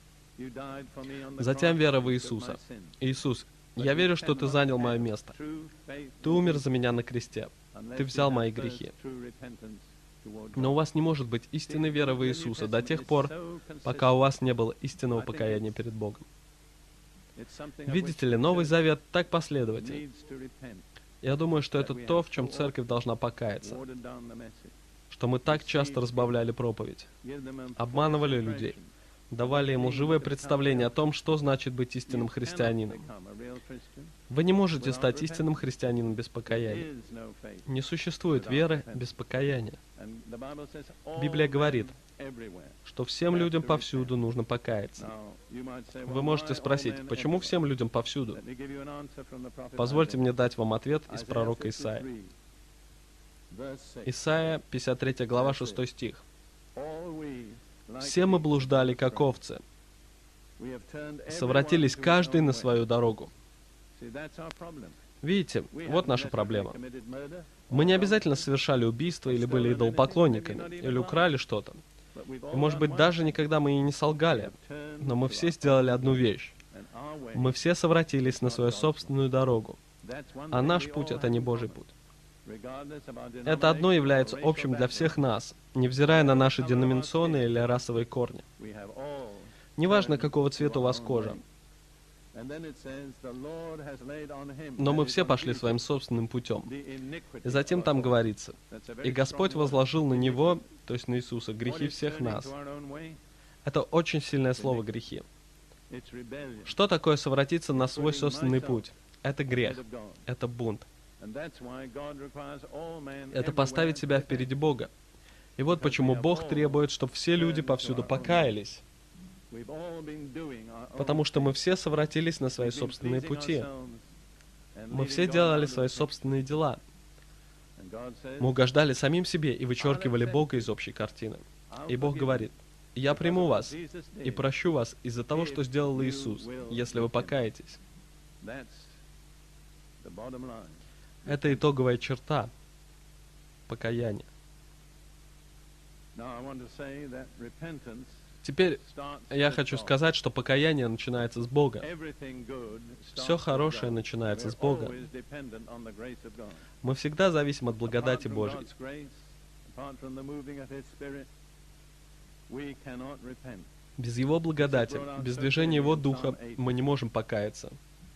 Затем вера в Иисуса. «Иисус, я верю, что Ты занял мое место. Ты умер за меня на кресте. Ты взял мои грехи». Но у вас не может быть истинной веры в Иисуса до тех пор, пока у вас не было истинного покаяния перед Богом. Видите ли, Новый Завет так последователен. Я думаю, что это то, в чем церковь должна покаяться. Что мы так часто разбавляли проповедь, обманывали людей, давали им лживое представление о том, что значит быть истинным христианином. Вы не можете стать истинным христианином без покаяния. Не существует веры без покаяния. Библия говорит, что всем людям повсюду нужно покаяться. Вы можете спросить, почему всем людям повсюду? Позвольте мне дать вам ответ из пророка Исаии. Исаия, пятьдесят третья глава, шестой стих. «Все мы блуждали, как овцы, совратились каждый на свою дорогу». Видите, вот наша проблема. Мы не обязательно совершали убийство или были идолопоклонниками, или украли что-то. И, может быть, даже никогда мы и не солгали. Но мы все сделали одну вещь. Мы все совратились на свою собственную дорогу. А наш путь — это не Божий путь. Это одно является общим для всех нас, невзирая на наши деноминационные или расовые корни. Неважно, какого цвета у вас кожа. Но мы все пошли своим собственным путем. И затем там говорится, «И Господь возложил на Него, то есть на Иисуса, грехи всех нас». Это очень сильное слово «грехи». Что такое совратиться на свой собственный путь? Это грех. Это бунт. Это поставить себя впереди Бога. И вот почему Бог требует, чтобы все люди повсюду покаялись. Потому что мы все совратились на свои собственные пути. Мы все делали свои собственные дела. Мы угождали самим себе и вычеркивали Бога из общей картины. И Бог говорит: «Я приму вас и прощу вас из-за того, что сделал Иисус, если вы покаетесь». Это итоговая черта покаяния. Теперь я хочу сказать, что покаяние начинается с Бога. Все хорошее начинается с Бога. Мы всегда зависим от благодати Божьей. Без Его благодати, без движения Его Духа мы не можем покаяться.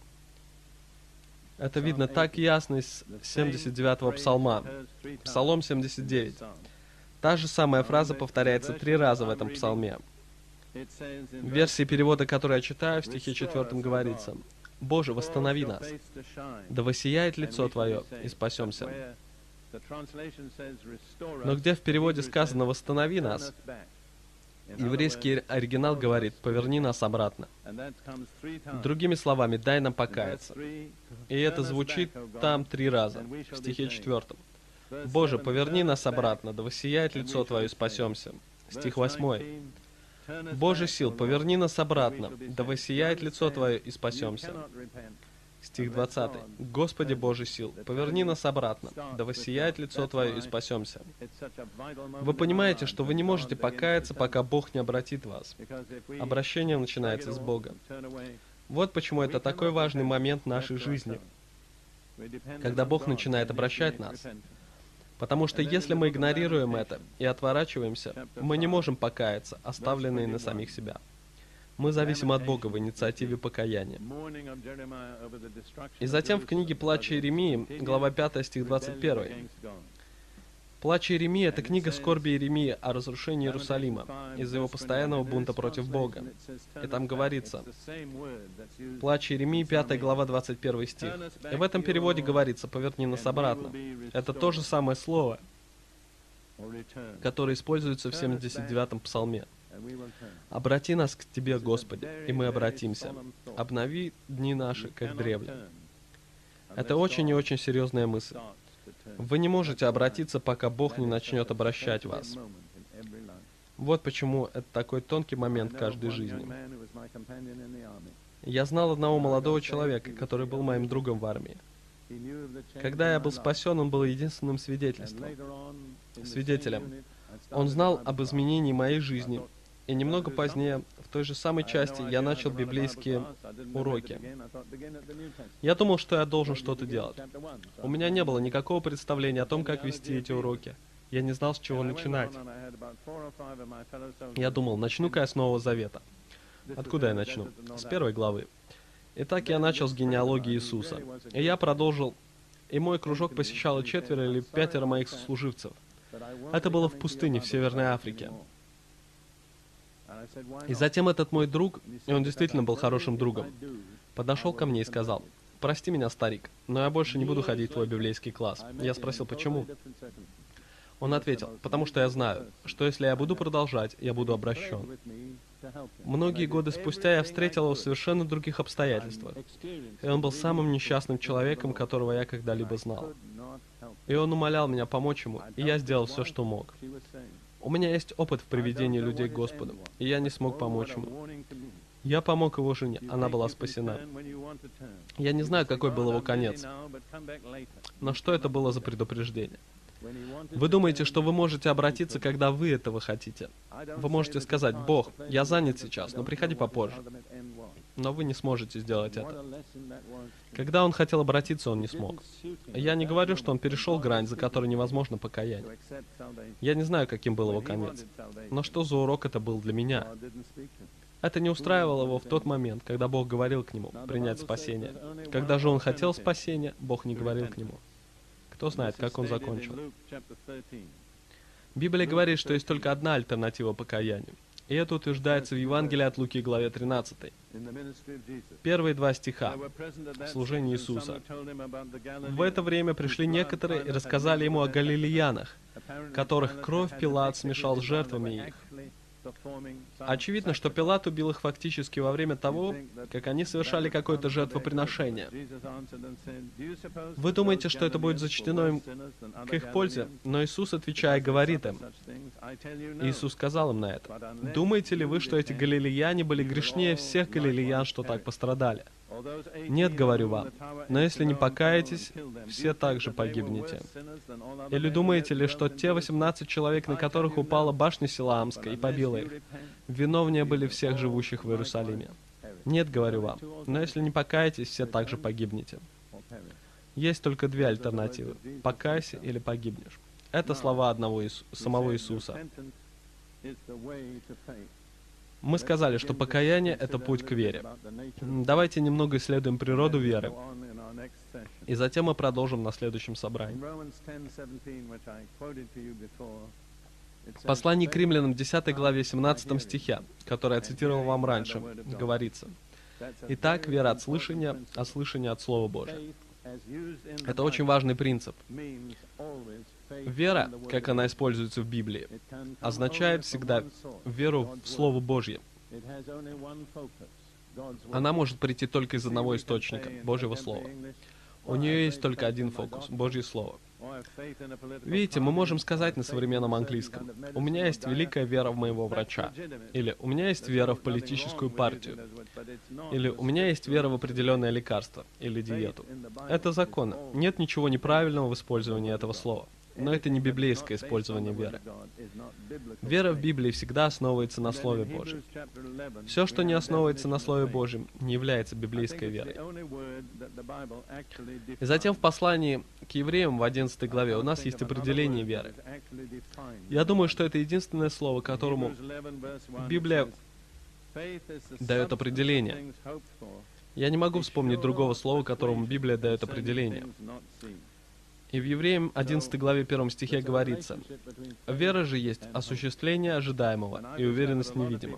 Это видно так ясно из семьдесят девятого псалма. Псалом семьдесят девять. Та же самая фраза повторяется три раза в этом псалме. В версии перевода, которую я читаю, в стихе четвертом говорится: «Боже, восстанови нас, да воссияет лицо Твое, и спасемся». Но где в переводе сказано «восстанови нас», еврейский оригинал говорит: «поверни нас обратно». Другими словами, дай нам покаяться. И это звучит там три раза, в стихе четвертом. «Боже, поверни нас обратно, да воссияет лицо Твое, и спасемся». Стих восьмой. «Боже сил, поверни нас обратно, да воссияет лицо Твое, и спасемся». Стих двадцатый. «Господи Боже сил, поверни нас обратно, да воссияет лицо Твое, и спасемся». Вы понимаете, что вы не можете покаяться, пока Бог не обратит вас. Обращение начинается с Бога. Вот почему это такой важный момент в нашей жизни, когда Бог начинает обращать нас. Потому что если мы игнорируем это и отворачиваемся, мы не можем покаяться, оставленные на самих себя. Мы зависим от Бога в инициативе покаяния. И затем в книге «Плач Иеремии», глава пятая, стих двадцать первый. «Плач Иеремии» — это книга скорби Иеремии о разрушении Иерусалима из-за его постоянного бунта против Бога. И там говорится, «Плач Иеремии», пятая глава, двадцать первый стих. И в этом переводе говорится: «Поверни нас обратно». Это то же самое слово, которое используется в семьдесят девятом псалме. «Обрати нас к Тебе, Господи, и мы обратимся. Обнови дни наши, как древле». Это очень и очень серьезная мысль. Вы не можете обратиться, пока Бог не начнет обращать вас. Вот почему это такой тонкий момент каждой жизни. Я знал одного молодого человека, который был моим другом в армии. Когда я был спасен, он был единственным свидетельством, свидетелем. Он знал об изменении моей жизни. И немного позднее, в той же самой части, я начал библейские уроки. Я думал, что я должен что-то делать. У меня не было никакого представления о том, как вести эти уроки. Я не знал, с чего начинать. Я думал, начну-ка я с Нового Завета. Откуда я начну? С первой главы. Итак, я начал с генеалогии Иисуса. И я продолжил. И мой кружок посещало четверо или пятеро моих сослуживцев. Это было в пустыне в Северной Африке. И затем этот мой друг, и он действительно был хорошим другом, подошел ко мне и сказал: «Прости меня, старик, но я больше не буду ходить в твой библейский класс». Я спросил, почему? Он ответил: «Потому что я знаю, что если я буду продолжать, я буду обращен». Многие годы спустя я встретил его в совершенно других обстоятельствах, и он был самым несчастным человеком, которого я когда-либо знал. И он умолял меня помочь ему, и я сделал все, что мог. У меня есть опыт в приведении людей к Господу, и я не смог помочь ему. Я помог его жене, она была спасена. Я не знаю, какой был его конец, но что это было за предупреждение? Вы думаете, что вы можете обратиться, когда вы этого хотите? Вы можете сказать: «Бог, я занят сейчас, но приходи попозже». Но вы не сможете сделать это. Когда он хотел обратиться, он не смог. Я не говорю, что он перешел грань, за которой невозможно покаяние. Я не знаю, каким был его конец. Но что за урок это был для меня? Это не устраивало его в тот момент, когда Бог говорил к нему принять спасение. Когда же он хотел спасения, Бог не говорил к нему. Кто знает, как он закончил. Библия говорит, что есть только одна альтернатива покаянию. И это утверждается в Евангелии от Луки, главе тринадцатой. Первые два стиха. Служение Иисуса. В это время пришли некоторые и рассказали ему о галилеянах, которых кровь Пилат смешал с жертвами их. Очевидно, что Пилат убил их фактически во время того, как они совершали какое-то жертвоприношение. Вы думаете, что это будет зачтено им к их пользе? Но Иисус, отвечая, говорит им, Иисус сказал им на это, «Думаете ли вы, что эти галилеяне были грешнее всех галилеян, что так пострадали? Нет, говорю вам, но если не покаетесь, все также погибнете. Или думаете ли, что те восемнадцать человек, на которых упала башня Силаамская и побила их, виновнее были всех живущих в Иерусалиме? Нет, говорю вам, но если не покаетесь, все также погибнете». Есть только две альтернативы – покайся или погибнешь. Это слова одного Иису, самого Иисуса. Мы сказали, что покаяние – это путь к вере. Давайте немного исследуем природу веры, и затем мы продолжим на следующем собрании. В послании к римлянам, десятой главе, семнадцатом стихе, который я цитировал вам раньше, говорится, «Итак, вера от слышания, а слышание от Слова Божия». Это очень важный принцип. Вера, как она используется в Библии, означает всегда веру в Слово Божье. Она может прийти только из одного источника, Божьего Слова. У нее есть только один фокус — Божье Слово. Видите, мы можем сказать на современном английском: «У меня есть великая вера в моего врача», или «У меня есть вера в политическую партию», или «У меня есть вера в определенное лекарство» или диету. Это законно. Нет ничего неправильного в использовании этого слова. Но это не библейское использование веры. Вера в Библии всегда основывается на Слове Божьем. Все, что не основывается на Слове Божьем, не является библейской верой. И затем в послании к евреям в одиннадцатой главе у нас есть определение веры. Я думаю, что это единственное слово, которому Библия дает определение. Я не могу вспомнить другого слова, которому Библия дает определение. И в Евреям одиннадцатой главе первом стихе говорится: «Вера же есть осуществление ожидаемого и уверенность невидимого».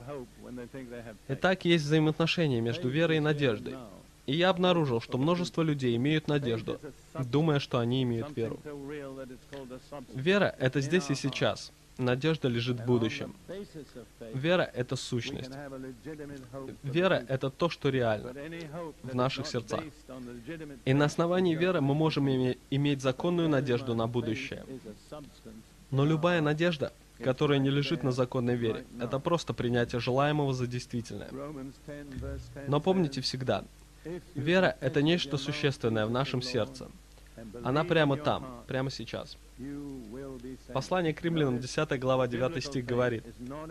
Итак, есть взаимоотношения между верой и надеждой. И я обнаружил, что множество людей имеют надежду, думая, что они имеют веру. Вера — это здесь и сейчас. Надежда лежит в будущем. Вера — это сущность. Вера — это то, что реально в наших сердцах. И на основании веры мы можем име- иметь законную надежду на будущее. Но любая надежда, которая не лежит на законной вере, это просто принятие желаемого за действительное. Но помните всегда, вера — это нечто существенное в нашем сердце. Она прямо там, прямо сейчас. Послание к римлянам, десятая глава, девятый стих говорит: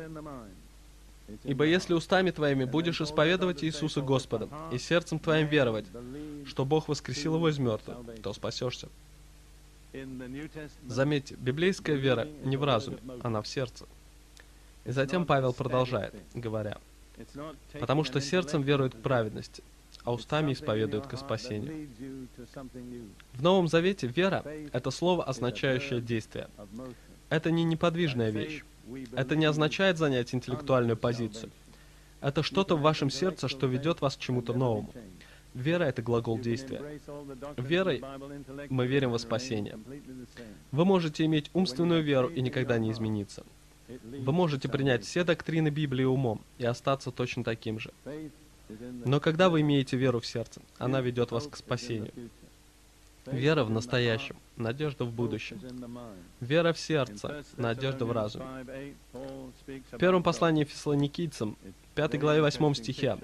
«Ибо если устами твоими будешь исповедовать Иисуса Господом и сердцем твоим веровать, что Бог воскресил его из мертвых, то спасешься». Заметьте, библейская вера не в разуме, она в сердце. И затем Павел продолжает, говоря: «Потому что сердцем верует к праведности, а устами исповедуют ко спасению». В Новом Завете вера — это слово, означающее действие. Это не неподвижная вещь. Это не означает занять интеллектуальную позицию. Это что-то в вашем сердце, что ведет вас к чему-то новому. Вера — это глагол действия. Верой мы верим во спасение. Вы можете иметь умственную веру и никогда не измениться. Вы можете принять все доктрины Библии умом и остаться точно таким же. Но когда вы имеете веру в сердце, она ведет вас к спасению. Вера в настоящем, надежда в будущем. Вера в сердце, надежда в разуме. В первом послании Фессалоникийцам, пятой главе, восьмом стихе,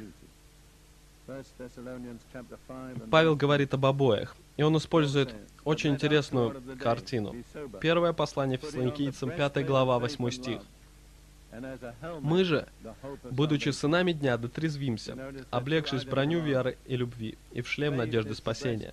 Павел говорит об обоих, и он использует очень интересную картину. Первое послание Фессалоникийцам, пятая глава, восьмой стих. «Мы же, будучи сынами дня, дотрезвимся, облегшись в броню веры и любви, и в шлем надежды спасения».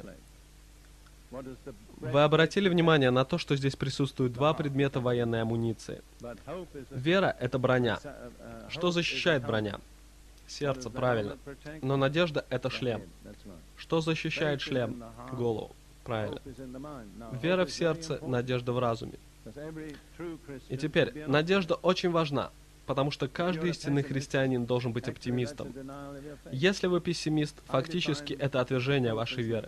Вы обратили внимание на то, что здесь присутствуют два предмета военной амуниции? Вера — это броня. Что защищает броня? Сердце, правильно. Но надежда — это шлем. Что защищает шлем? Голову. Правильно. Вера в сердце, надежда в разуме. И теперь, надежда очень важна, потому что каждый истинный христианин должен быть оптимистом. Если вы пессимист, фактически это отвержение вашей веры.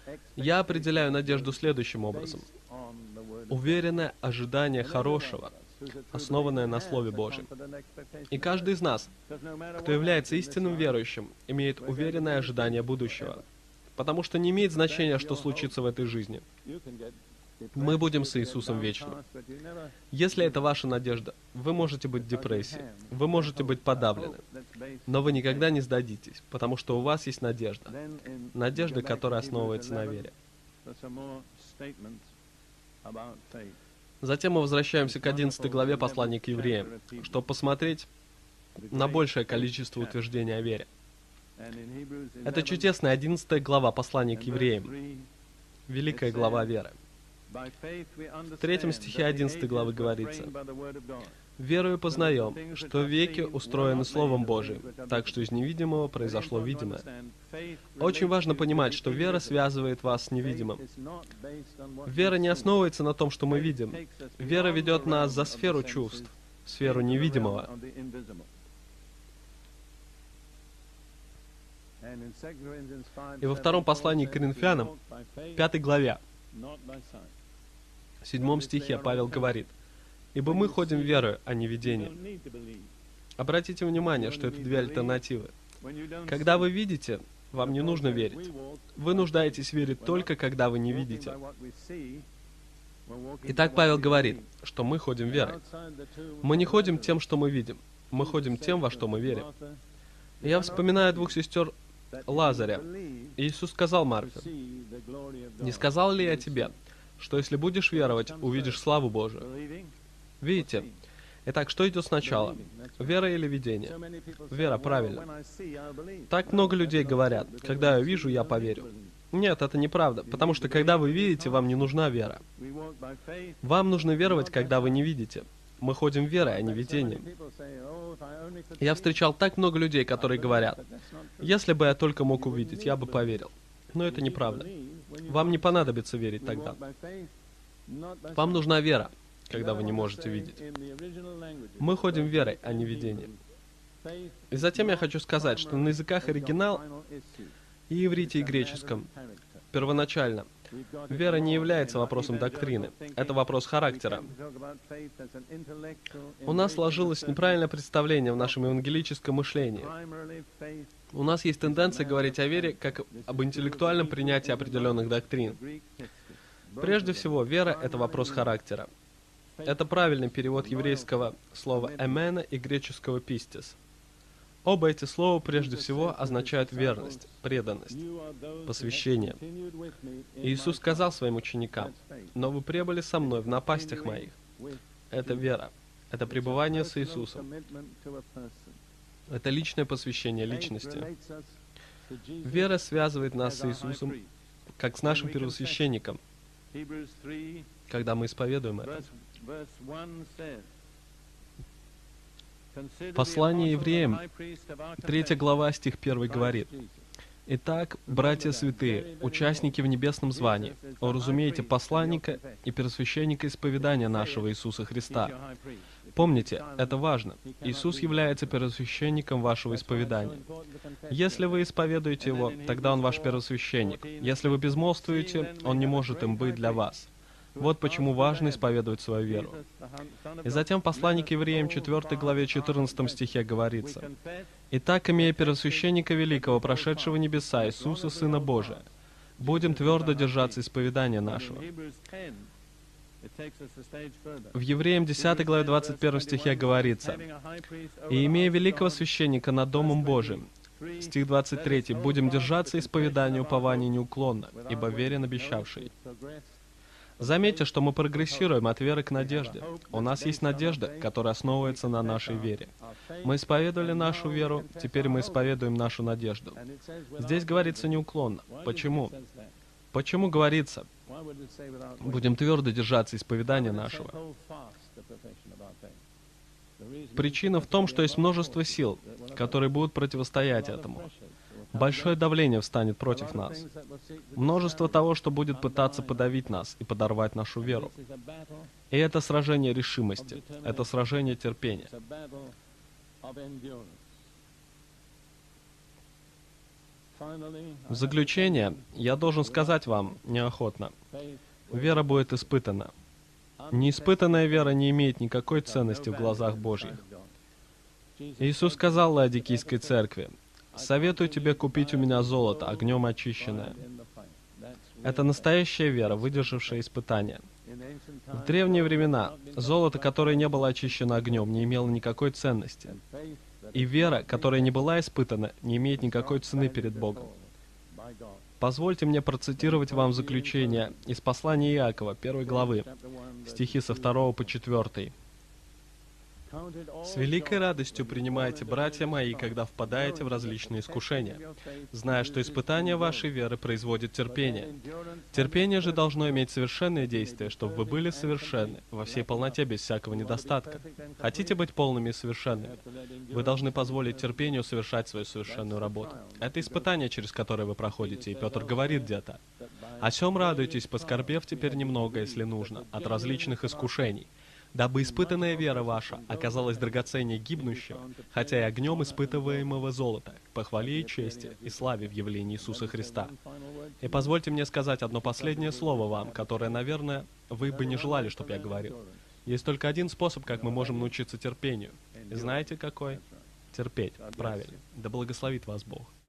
Я определяю надежду следующим образом. Уверенное ожидание хорошего, основанное на Слове Божьем. И каждый из нас, кто является истинным верующим, имеет уверенное ожидание будущего. Потому что не имеет значения, что случится в этой жизни. Мы будем с Иисусом вечно. Если это ваша надежда, вы можете быть в депрессии, вы можете быть подавлены, но вы никогда не сдадитесь, потому что у вас есть надежда. Надежда, которая основывается на вере. Затем мы возвращаемся к одиннадцатой главе послания к евреям, чтобы посмотреть на большее количество утверждений о вере. Это чудесная одиннадцатая глава послания к евреям, великая глава веры. В третьем стихе одиннадцатой главы говорится: «Верою познаем, что веки устроены Словом Божиим, так что из невидимого произошло видимое». Очень важно понимать, что вера связывает вас с невидимым. Вера не основывается на том, что мы видим. Вера ведет нас за сферу чувств, сферу невидимого. И во втором послании к Коринфянам, пятой главе, в седьмом стихе Павел говорит: «Ибо мы ходим верою, а не видением». Обратите внимание, что это две альтернативы. Когда вы видите, вам не нужно верить. Вы нуждаетесь верить только, когда вы не видите. Итак, Павел говорит, что мы ходим верой. Мы не ходим тем, что мы видим. Мы ходим тем, во что мы верим. Я вспоминаю двух сестер Лазаря. Иисус сказал Марфе: «Не сказал ли я тебе, что если будешь веровать, увидишь славу Божию?» Видите? Итак, что идет сначала? Вера или видение? Вера, правильно. Так много людей говорят: «Когда я вижу, я поверю». Нет, это неправда, потому что когда вы видите, вам не нужна вера. Вам нужно веровать, когда вы не видите. Мы ходим верой, а не видением. Я встречал так много людей, которые говорят: «Если бы я только мог увидеть, я бы поверил». Но это неправда. Вам не понадобится верить тогда. Вам нужна вера, когда вы не можете видеть. Мы ходим верой, а не видением. И затем я хочу сказать, что на языках оригинал, и иврите, и греческом, первоначально, вера не является вопросом доктрины. Это вопрос характера. У нас сложилось неправильное представление в нашем евангелическом мышлении. У нас есть тенденция говорить о вере как об интеллектуальном принятии определенных доктрин. Прежде всего, вера — это вопрос характера. Это правильный перевод еврейского слова «эмена» и греческого «пистис». Оба эти слова прежде всего означают верность, преданность, посвящение. Иисус сказал своим ученикам: «Но вы пребыли со мной в напастях моих». Это вера, это пребывание с Иисусом. Это личное посвящение личности. Вера связывает нас с Иисусом, как с нашим первосвященником, когда мы исповедуем это. Послание евреям, третья глава, стих первый говорит: «Итак, братья святые, участники в небесном звании, уразумейте посланника и первосвященника исповедания нашего Иисуса Христа». Помните, это важно. Иисус является первосвященником вашего исповедания. Если вы исповедуете Его, тогда Он ваш первосвященник. Если вы безмолвствуете, Он не может им быть для вас. Вот почему важно исповедовать свою веру. И затем в послании к евреям четвёртой главе четырнадцатом стихе говорится: «Итак, имея первосвященника великого, прошедшего небеса, Иисуса, Сына Божия, будем твердо держаться исповедания нашего». В Евреям десятой главе двадцать первом стихе говорится: «И имея великого священника над Домом Божиим», стих двадцать третий, «будем держаться исповедания упования неуклонно, ибо верен обещавший». Заметьте, что мы прогрессируем от веры к надежде. У нас есть надежда, которая основывается на нашей вере. Мы исповедовали нашу веру, теперь мы исповедуем нашу надежду. Здесь говорится неуклонно. Почему? Почему говорится: «Будем твердо держаться исповедания нашего»? Причина в том, что есть множество сил, которые будут противостоять этому. Большое давление встанет против нас. Множество того, что будет пытаться подавить нас и подорвать нашу веру. И это сражение решимости, это сражение терпения. В заключение, я должен сказать вам неохотно: вера будет испытана. Неиспытанная вера не имеет никакой ценности в глазах Божьих. Иисус сказал Лаодикийской церкви: «Советую тебе купить у меня золото, огнем очищенное». Это настоящая вера, выдержавшая испытания. В древние времена золото, которое не было очищено огнем, не имело никакой ценности. И вера, которая не была испытана, не имеет никакой цены перед Богом. Позвольте мне процитировать вам заключение из послания Иакова, первой главы, стихи со второго по четвёртый. «С великой радостью принимайте, братья мои, когда впадаете в различные искушения, зная, что испытание вашей веры производит терпение. Терпение же должно иметь совершенное действие, чтобы вы были совершенны, во всей полноте, без всякого недостатка. Хотите быть полными и совершенными? Вы должны позволить терпению совершать свою совершенную работу. Это испытание, через которое вы проходите, и Петр говорит где-то: «О сем радуйтесь, поскорбев теперь немного, если нужно, от различных искушений, дабы испытанная вера ваша оказалась драгоценнее гибнущего, хотя и огнем испытываемого золота, к похвале и чести и славе в явлении Иисуса Христа». И позвольте мне сказать одно последнее слово вам, которое, наверное, вы бы не желали, чтобы я говорил. Есть только один способ, как мы можем научиться терпению. И знаете какой? Терпеть. Правильно. Да благословит вас Бог.